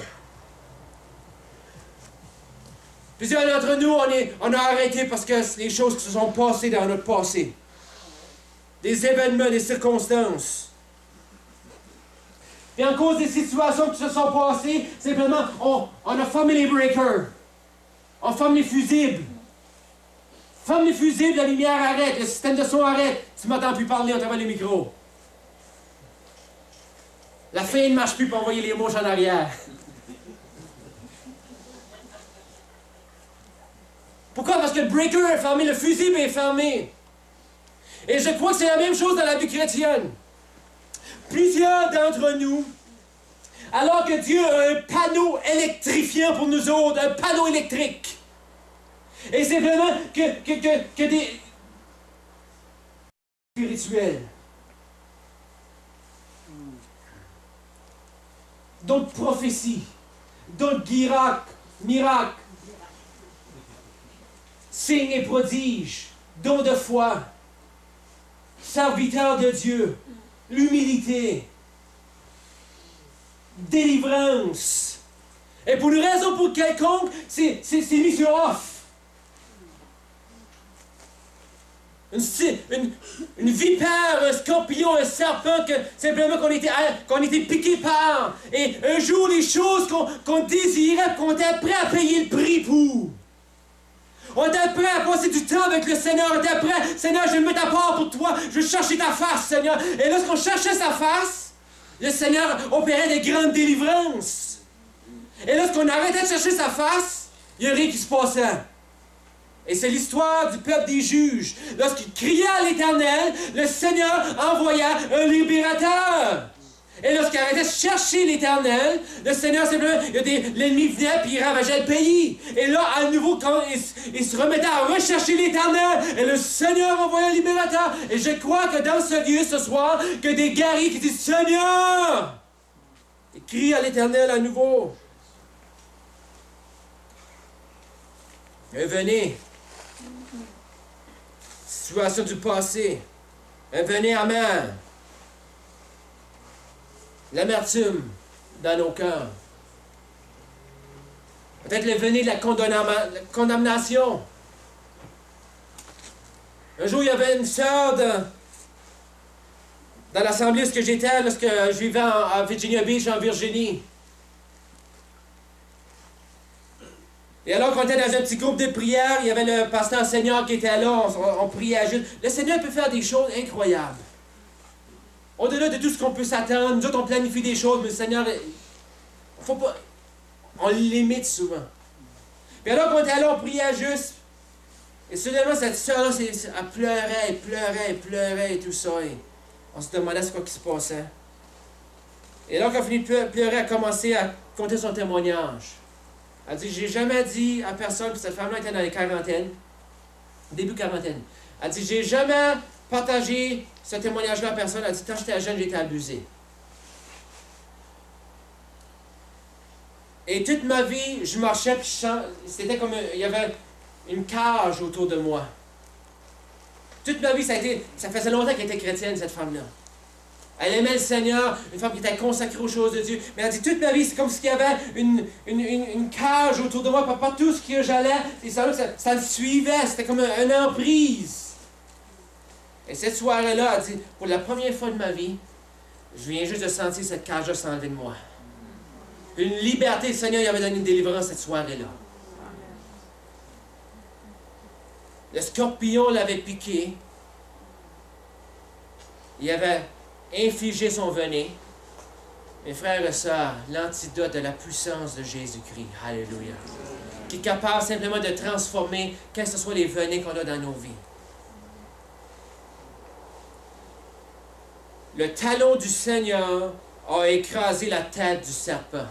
Plusieurs d'entre nous, on, est, on a arrêté parce que les choses qui se sont passées dans notre passé. Des événements, des circonstances. Et en cause des situations qui se sont passées, simplement, on, on a fermé les breakers. On ferme les fusibles. Ferme les fusibles, la lumière arrête, le système de son arrête. Tu ne m'entends plus parler à travers les micros. La fin ne marche plus pour envoyer les mouches en arrière. Pourquoi? Parce que le breaker est fermé, le fusible est fermé. Et je crois que c'est la même chose dans la vie chrétienne. Plusieurs d'entre nous, alors que Dieu a un panneau électrifiant pour nous autres, un panneau électrique, et c'est vraiment que, que, que, que des spirituels, d'autres prophéties, d'autres miracles, miracles, signes et prodiges, dons de foi, serviteurs de Dieu, l'humilité, délivrance. Et pour une raison pour quelconque, c'est mis sur off. Une, une, une vipère, un scorpion, un serpent, que simplement qu'on était, qu'on était piqué par. Et un jour, les choses qu'on qu'on désirait, qu'on était prêt à payer le prix pour. On était prêt à passer du temps avec le Seigneur. On était prêt, Seigneur, je vais me mettre à part pour toi. Je veux chercher ta face, Seigneur. Et lorsqu'on cherchait sa face, le Seigneur opérait des grandes délivrances. Et lorsqu'on arrêtait de chercher sa face, il n'y a rien qui se passait. Et c'est l'histoire du peuple des juges. Lorsqu'ils criaient à l'Éternel, le Seigneur envoya un libérateur. Et lorsqu'ils arrêtaient de chercher l'Éternel, le Seigneur, simplement, l'ennemi venait et il ravageait le pays. Et là, à nouveau, quand il, il se remettait à rechercher l'Éternel, et le Seigneur envoyait un libérateur. Et je crois que dans ce lieu, ce soir, que des guerriers qui disent « Seigneur !» et crient à l'Éternel à nouveau. Revenez. Situation du passé. Revenez amer. L'amertume dans nos cœurs. Peut-être le venir de la condamnation. Un jour, il y avait une sœur de, dans l'assemblée où j'étais, lorsque je vivais en, à Virginia Beach, en Virginie. Et alors qu'on était dans un petit groupe de prière, il y avait le pasteur Seigneur qui était là, on, on priait juste. Le Seigneur peut faire des choses incroyables. Au-delà de tout ce qu'on peut s'attendre, nous autres on planifie des choses, mais le Seigneur, faut pas, on le limite souvent. Puis alors qu'on était là, on priait juste. Et soudainement, cette soeur-là, elle pleurait, elle pleurait, elle pleurait et tout ça. Et on se demandait ce qui se passait. Et alors qu'elle a fini de pleurer, elle a commencé à conter son témoignage. Elle dit, j'ai jamais dit à personne, puis cette femme-là était dans les quarantaines, début quarantaine. Elle dit, j'ai jamais partagé ce témoignage-là à personne. Elle dit, quand j'étais jeune, j'ai été abusée. Et toute ma vie, je marchais, puis c'était comme, il y avait une cage autour de moi. Toute ma vie, ça a été, ça faisait longtemps qu'elle était chrétienne, cette femme-là. Elle aimait le Seigneur, une femme qui était consacrée aux choses de Dieu. Mais elle dit, toute ma vie, c'est comme s'il y avait une, une, une, une cage autour de moi, pas partout ce que j'allais, ça, ça, ça le suivait, c'était comme un, une emprise. Et cette soirée-là, elle dit, pour la première fois de ma vie, je viens juste de sentir cette cage-là s'enlever de moi. Une liberté, le Seigneur il avait donné une délivrance cette soirée-là. Le scorpion l'avait piqué. Il avait infligé son venin. Mes frères et sœurs, l'antidote de la puissance de Jésus-Christ. Alléluia. Qui est capable simplement de transformer, quels que ce soit les venins qu'on a dans nos vies. Le talon du Seigneur a écrasé la tête du serpent.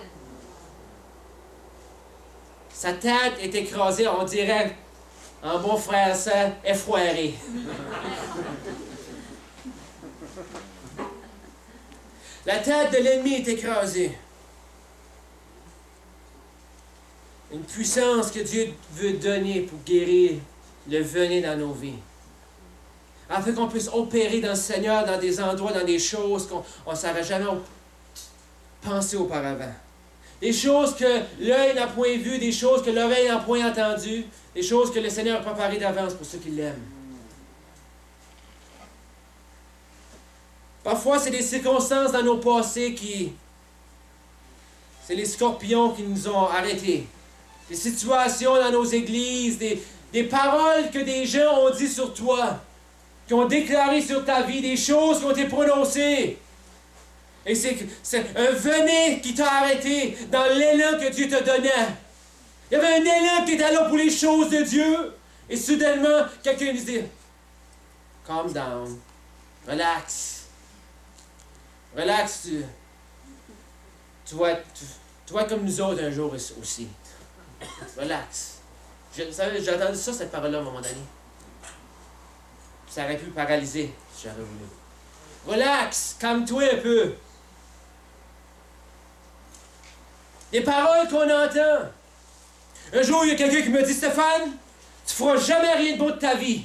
Sa tête est écrasée, on dirait, en bon frère, ça, effoiré. La tête de l'ennemi est écrasée. Une puissance que Dieu veut donner pour guérir le venin dans nos vies. Afin qu'on puisse opérer dans le Seigneur, dans des endroits, dans des choses qu'on ne saurait jamais penser auparavant. Des choses que l'œil n'a point vues, des choses que l'oreille n'a point entendues, des choses que le Seigneur a préparées d'avance pour ceux qui l'aiment. Parfois, c'est des circonstances dans nos passés qui... C'est les scorpions qui nous ont arrêtés. Des situations dans nos églises, des, des paroles que des gens ont dit sur toi, qui ont déclaré sur ta vie, des choses qui ont été prononcées. Et c'est un venin qui t'a arrêté dans l'élan que Dieu te donnait. Il y avait un élan qui était là pour les choses de Dieu. Et soudainement, quelqu'un lui dit, « Calm down. Relax. Relax. Tu, tu, vas, tu, tu vas être comme nous autres un jour aussi. Relax. » J'ai entendu ça, cette parole-là, à un moment donné. Ça aurait pu paralyser, si j'aurais voulu. Relax, calme-toi un peu. Des paroles qu'on entend. Un jour, il y a quelqu'un qui me dit, Stéphane, tu feras jamais rien de bon de ta vie.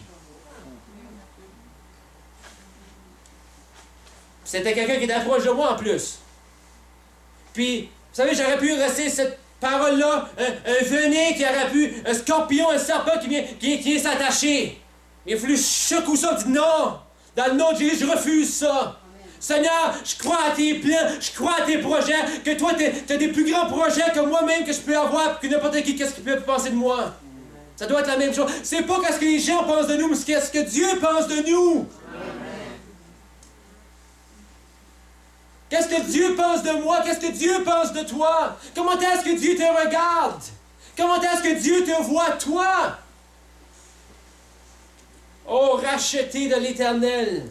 C'était quelqu'un qui était proche de moi en plus. Puis, vous savez, j'aurais pu rester cette parole-là, un, un venin qui aurait pu, un scorpion, un serpent qui vient, qui, qui vient s'attacher. Il a fallu secouer ça, dire non, dans le nom de Jésus, je refuse ça. Amen. Seigneur, je crois à tes plans, je crois à tes projets, que toi, tu as des plus grands projets que moi-même que je peux avoir, que n'importe qui, qu'est-ce qu'il peut penser de moi. Amen. Ça doit être la même chose. C'est pas qu'est-ce que les gens pensent de nous, mais qu'est-ce que Dieu pense de nous. Qu'est-ce que Dieu pense de moi? Qu'est-ce que Dieu pense de toi? Comment est-ce que Dieu te regarde? Comment est-ce que Dieu te voit, toi? Oh, racheté de l'Éternel.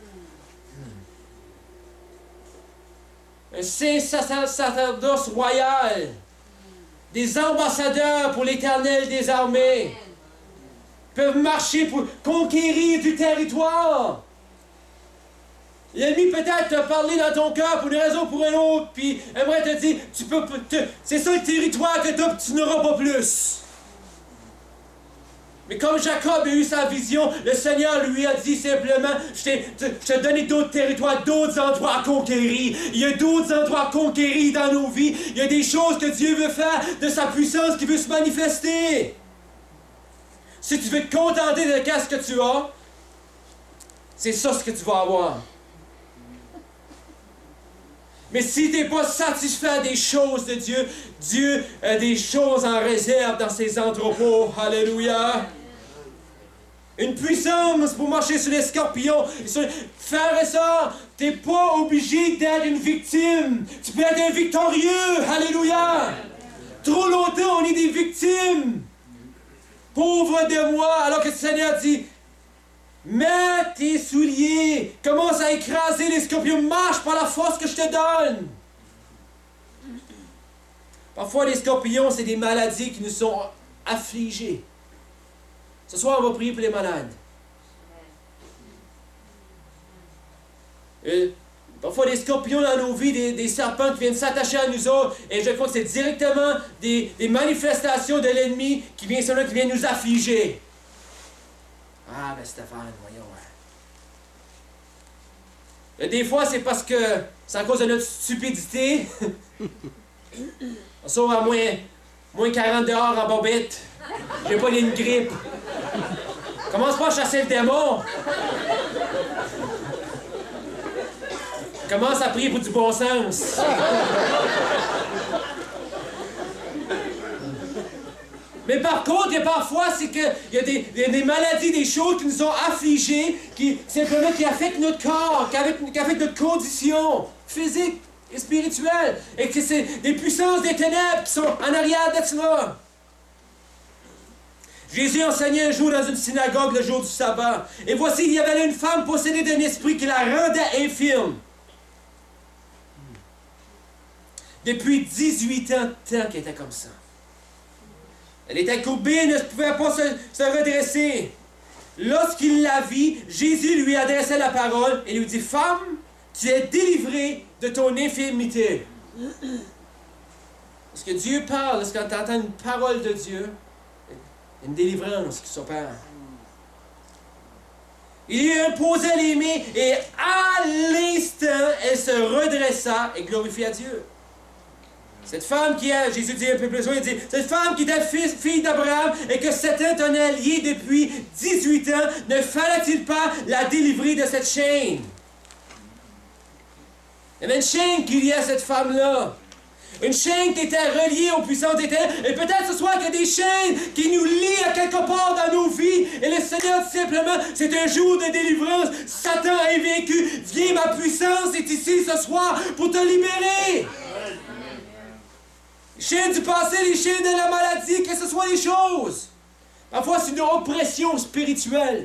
Un saint sacerdoce royal. Des ambassadeurs pour l'Éternel des armées. Peuvent marcher pour conquérir du territoire. L'ennemi peut-être t'a parlé dans ton cœur pour une raison ou pour une autre, puis aimerait te dire, tu peux, te, c'est ça le territoire que tu n'auras pas plus. Mais comme Jacob a eu sa vision, le Seigneur lui a dit simplement, je t'ai donné d'autres territoires, d'autres endroits à conquérir. Il y a d'autres endroits à conquérir dans nos vies. Il y a des choses que Dieu veut faire, de sa puissance qui veut se manifester. Si tu veux te contenter de ce que tu as, c'est ça ce que tu vas avoir. Mais si tu n'es pas satisfait des choses de Dieu, Dieu a des choses en réserve dans ses entrepôts. Alléluia. Une puissance pour marcher sur les scorpions. Sur... Frère et sœur, tu n'es pas obligé d'être une victime. Tu peux être un victorieux. Alléluia. Trop longtemps, on est des victimes. Pauvre de moi, alors que le Seigneur dit, mets tes souliers, commence à écraser les scorpions, marche par la force que je te donne. Parfois, les scorpions, c'est des maladies qui nous sont affligées. Ce soir, on va prier pour les malades. Et parfois, des scorpions dans nos vies, des, des serpents qui viennent s'attacher à nous autres, et je crois que c'est directement des, des manifestations de l'ennemi qui vient, qui vient nous affliger. Ah, ben Stéphane, voyons. Ouais. Et des fois, c'est parce que c'est à cause de notre stupidité. On sort à moins, moins quarante dehors en bobette. J'ai pas une grippe. Commence pas à chasser le démon. Commence à prier pour du bon sens. Mais par contre, il y a parfois, c'est qu'il y a des, des, des maladies, des choses qui nous ont affligés, qui simplement qui affectent notre corps, qui affectent, qui affectent notre condition physique et spirituelle, et que c'est des puissances des ténèbres qui sont en arrière de cela. Jésus enseignait un jour dans une synagogue le jour du sabbat, et voici, il y avait là une femme possédée d'un esprit qui la rendait infirme. Depuis dix-huit ans de temps qu'elle était comme ça. Elle était courbée, elle ne pouvait pas se, se redresser. Lorsqu'il la vit, Jésus lui adressait la parole et lui dit, « Femme, tu es délivrée de ton infirmité. » Lorsque Dieu parle, lorsqu'on entend une parole de Dieu, il y a une délivrance qui s'opère. Il lui imposait les mains et à l'instant, elle se redressa et glorifia Dieu. Cette femme qui a, Jésus dit un peu plus loin, il dit, cette femme qui était fille, fille d'Abraham et que Satan tenait liée depuis dix-huit ans, ne fallait-il pas la délivrer de cette chaîne? Il y avait une chaîne qui liait cette femme-là. Une chaîne qui était reliée aux puissances des ténèbres. Et peut-être ce soir qu'il y a des chaînes qui nous lient à quelque part dans nos vies. Et le Seigneur dit simplement, c'est un jour de délivrance. Satan est vaincu. Viens, ma puissance est ici ce soir pour te libérer. Les chaînes du passé, les chaînes de la maladie, que ce soit les choses. Parfois, c'est une oppression spirituelle.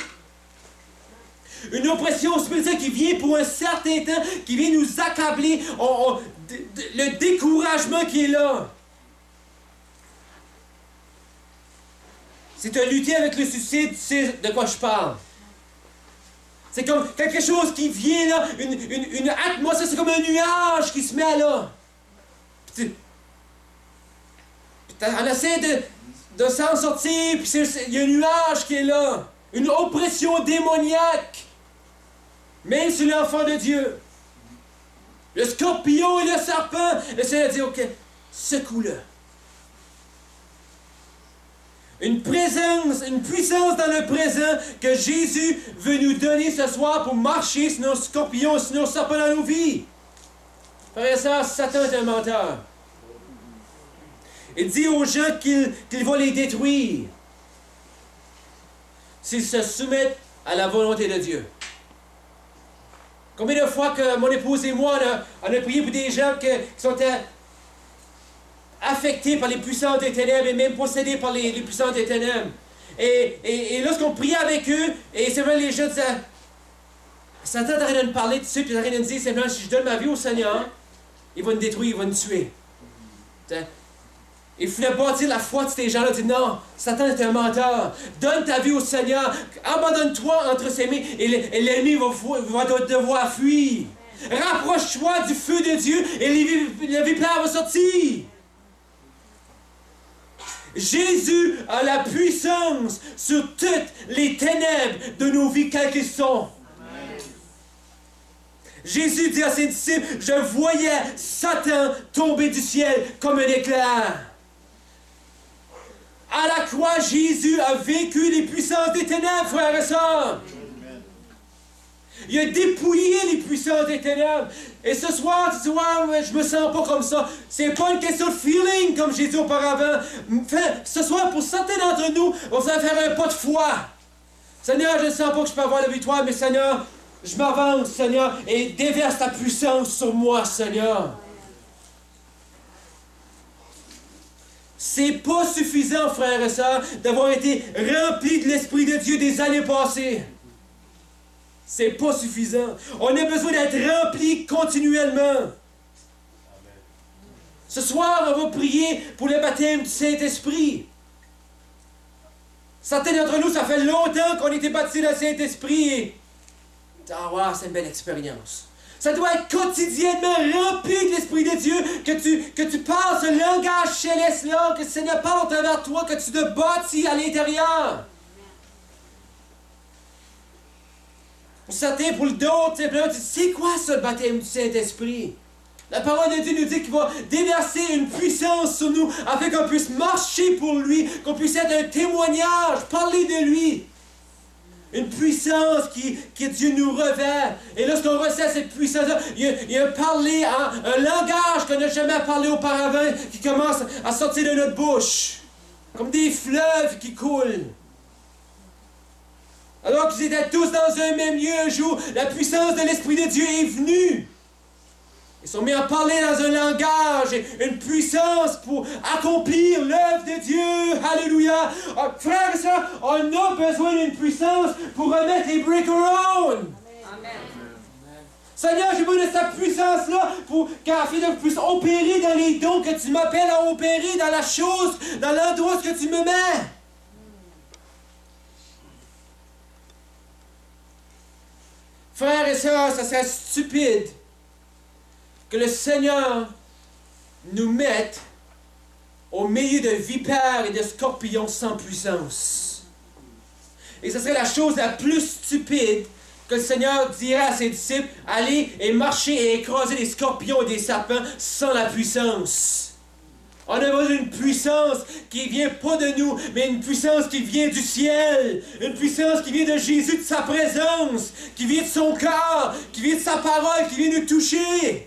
Une oppression spirituelle qui vient pour un certain temps, qui vient nous accabler. On, on, de, de, le découragement qui est là. C'est de lutter avec le suicide, tu sais de quoi je parle. C'est comme quelque chose qui vient là, une, une, une atmosphère, c'est comme un nuage qui se met là. Puis on essaie de, de s'en sortir, puis il y a un nuage qui est là. Une oppression démoniaque. Même sur l'enfant de Dieu. Le scorpion et le serpent. Le Seigneur dit, ok, secoue-le. Une présence, une puissance dans le présent que Jésus veut nous donner ce soir pour marcher sur nos scorpions, sur nos serpents dans nos vies. Frères et sœurs, Satan est un menteur. Il dit aux gens qu'il qu'il va les détruire s'ils se soumettent à la volonté de Dieu. Combien de fois que mon épouse et moi, on a, on a prié pour des gens que, qui sont affectés par les puissances des ténèbres et même possédés par les, les puissances des ténèbres. Et, et, et lorsqu'on priait avec eux, et c'est vrai, les gens disaient, Satan t'arrête de me parler de ça, puis t'arrête de me dire, c'est vrai, si je donne ma vie au Seigneur, il va nous détruire, il va nous tuer. T'sais, il fallait bâtir la foi de ces gens-là, dire non, Satan est un menteur. Donne ta vie au Seigneur, abandonne-toi entre ses mains et l'ennemi va, va devoir fuir. Rapproche-toi du feu de Dieu et le vipère va sortir. Jésus a la puissance sur toutes les ténèbres de nos vies, quelles qu'elles sont. Amen. Jésus dit à ses disciples, je voyais Satan tomber du ciel comme un éclair. À la croix, Jésus a vaincu les puissances des ténèbres, frères et sœurs. Il a dépouillé les puissances des ténèbres. Et ce soir, tu dis, ouais, je me sens pas comme ça. C'est pas une question de feeling, comme j'ai dit auparavant. Ce soir, pour certains d'entre nous, on va faire un pas de foi. Seigneur, je ne sens pas que je peux avoir la victoire, mais Seigneur, je m'avance, Seigneur, et déverse ta puissance sur moi, Seigneur. C'est pas suffisant, frères et sœurs, d'avoir été remplis de l'Esprit de Dieu des années passées. C'est pas suffisant. On a besoin d'être remplis continuellement. Amen. Ce soir, on va prier pour le baptême du Saint-Esprit. Certains d'entre nous, ça fait longtemps qu'on a été baptisés dans le Saint-Esprit. Et... ah ouais, c'est une belle expérience. Ça doit être quotidiennement rempli de l'Esprit de Dieu, que tu, que tu parles ce langage céleste-là, que le Seigneur parle au travers de toi, que tu te bâtis à l'intérieur. Pour certains, pour d'autres, simplement, tu dis, c'est quoi ça, le baptême du Saint-Esprit? La parole de Dieu nous dit qu'il va déverser une puissance sur nous, afin qu'on puisse marcher pour lui, qu'on puisse être un témoignage, parler de lui. Une puissance qui, que Dieu nous revêt. Et lorsqu'on reçoit cette puissance-là, il y a, il y a un parler, un, un langage qu'on n'a jamais parlé auparavant, qui commence à sortir de notre bouche. Comme des fleuves qui coulent. Alors qu'ils étaient tous dans un même lieu un jour, la puissance de l'Esprit de Dieu est venue. Ils sont mis à parler dans un langage, une puissance pour accomplir l'œuvre de Dieu. Alléluia. Frères et sœurs, on a besoin d'une puissance pour remettre les briques au round. Amen. Seigneur, j'ai besoin de cette puissance-là pour qu'afin de puisse opérer dans les dons que tu m'appelles à opérer, dans la chose, dans l'endroit que tu me mets. Frères et sœurs, ça serait stupide que le Seigneur nous mette au milieu de vipères et de scorpions sans puissance. Et ce serait la chose la plus stupide que le Seigneur dirait à ses disciples, allez et marcher et écraser des scorpions et des serpents sans la puissance. On a besoin d'une puissance qui vient pas de nous, mais une puissance qui vient du ciel. Une puissance qui vient de Jésus, de sa présence, qui vient de son corps, qui vient de sa parole, qui vient nous toucher.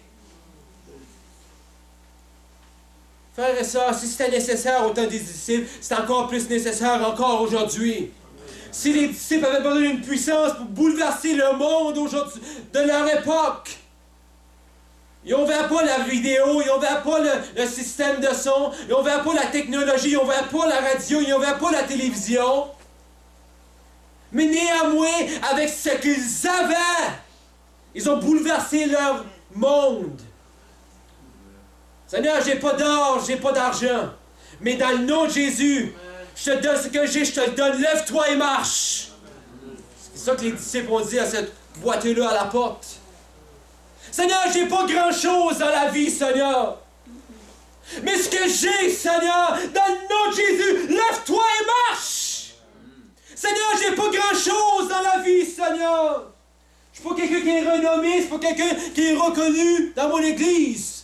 Frères et sœurs, si c'était nécessaire au temps des disciples, c'est encore plus nécessaire encore aujourd'hui. Si les disciples avaient besoin d'une puissance pour bouleverser le monde aujourd'hui, de leur époque, ils n'avaient pas la vidéo, ils n'avaient pas le, le système de son, ils n'avaient pas la technologie, ils n'avaient pas la radio, ils n'avaient pas la télévision. Mais néanmoins, avec ce qu'ils avaient, ils ont bouleversé leur monde. Seigneur, j'ai pas d'or, j'ai pas d'argent, mais dans le nom de Jésus, je te donne ce que j'ai, je te le donne, lève-toi et marche. C'est ça que les disciples ont dit à cette boîte-là à la porte. Seigneur, j'ai pas grand-chose dans la vie, Seigneur. Mais ce que j'ai, Seigneur, dans le nom de Jésus, lève-toi et marche. Seigneur, j'ai pas grand-chose dans la vie, Seigneur. Je suis pas quelqu'un qui est renommé, c'est pas quelqu'un qui est reconnu dans mon église.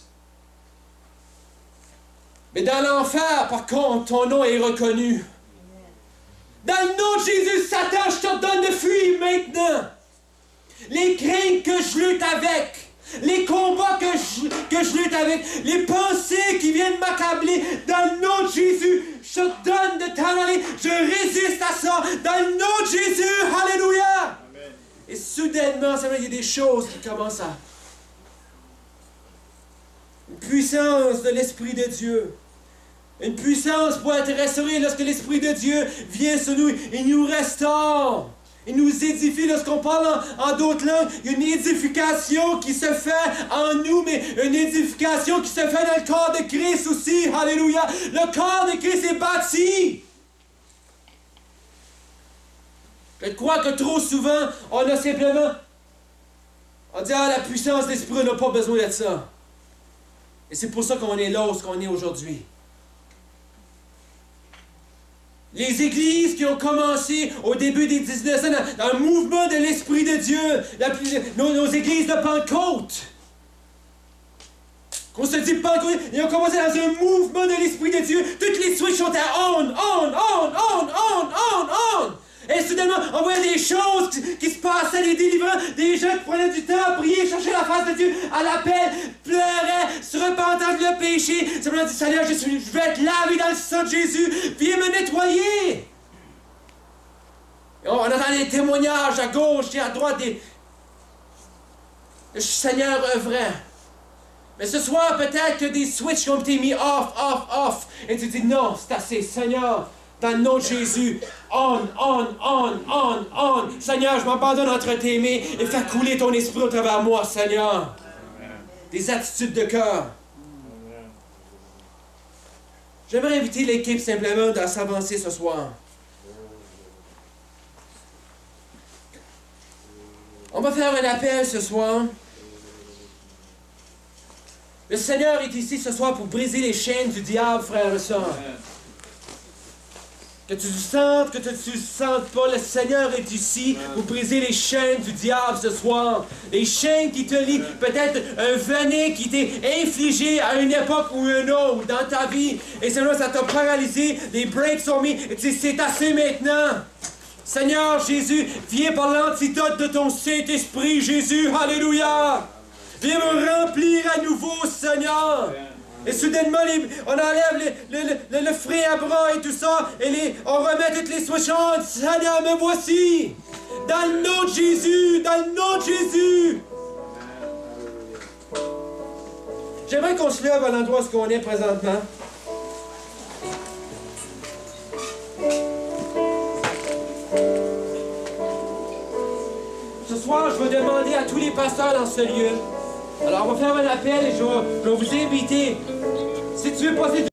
Mais dans l'enfer, par contre, ton nom est reconnu. Dans le nom de Jésus, Satan, je te donne de fuir maintenant. Les craintes que je lutte avec, les combats que je, que je lutte avec, les pensées qui viennent m'accabler, dans le nom de Jésus, je te donne de t'en aller. Je résiste à ça. Dans le nom de Jésus, alléluia. Amen. Et soudainement, ça veut dire il y a des choses qui commencent à... Une puissance de l'Esprit de Dieu. Une puissance pour être restaurée lorsque l'Esprit de Dieu vient sur nous. Il nous restaure. Il nous édifie. Lorsqu'on parle en, en d'autres langues, il y a une édification qui se fait en nous, mais une édification qui se fait dans le corps de Christ aussi. Alléluia. Le corps de Christ est bâti. Je crois que trop souvent, on a simplement... On dit, ah, la puissance de l'Esprit, on n'a pas besoin de ça. Et c'est pour ça qu'on est là où on est aujourd'hui. Les églises qui ont commencé au début des dix-neuf cents dans, dans le mouvement de l'Esprit de Dieu, la, nos, nos églises de Pentecôte. Qu'on se dit Pentecôte, ils ont commencé dans un mouvement de l'Esprit de Dieu. Toutes les switches sont à on, on, on, on, on, on, on. Et soudainement, on voyait des choses qui, qui se passaient, des délivrants, des gens qui prenaient du temps à prier, chercher la face de Dieu, à l'appel, pleuraient, se repentant de leur péché. Simplement dit, Seigneur, je, suis, je vais être lavé dans le sang de Jésus, viens me nettoyer. Et on, on entend des témoignages à gauche et à droite, des... Le Seigneur œuvrait. Mais ce soir, peut-être que des switches ont été mis off, off, off. Et tu dis, non, c'est assez, Seigneur. Dans le nom de Jésus, on, on, on, on, on. Seigneur, je m'abandonne entre tes mains et fais couler ton esprit au travers de moi, Seigneur. Des attitudes de cœur. J'aimerais inviter l'équipe simplement à s'avancer ce soir. On va faire un appel ce soir. Le Seigneur est ici ce soir pour briser les chaînes du diable, frères et sœurs. Que tu le sentes, que tu ne le sentes pas, le Seigneur est ici pour briser les chaînes du diable ce soir. Les chaînes qui te lient, peut-être un venin qui t'est infligé à une époque ou une autre dans ta vie. Et Seigneur, ça t'a paralysé, les breaks sont mis, et tu dis, c'est assez maintenant. Seigneur Jésus, viens par l'antidote de ton Saint-Esprit, Jésus, alléluia. Viens me remplir à nouveau, Seigneur. Et soudainement, les, on enlève le, le, le, le frein à bras et tout ça, et les, on remet toutes les switches on. Seigneur, me voici! Dans le nom de Jésus! Dans le nom de Jésus! J'aimerais qu'on se lève à l'endroit où on est présentement. Ce soir, je vais demander à tous les pasteurs dans ce lieu. Alors, on va faire un appel et je vais, je vais vous inviter. Si tu veux passer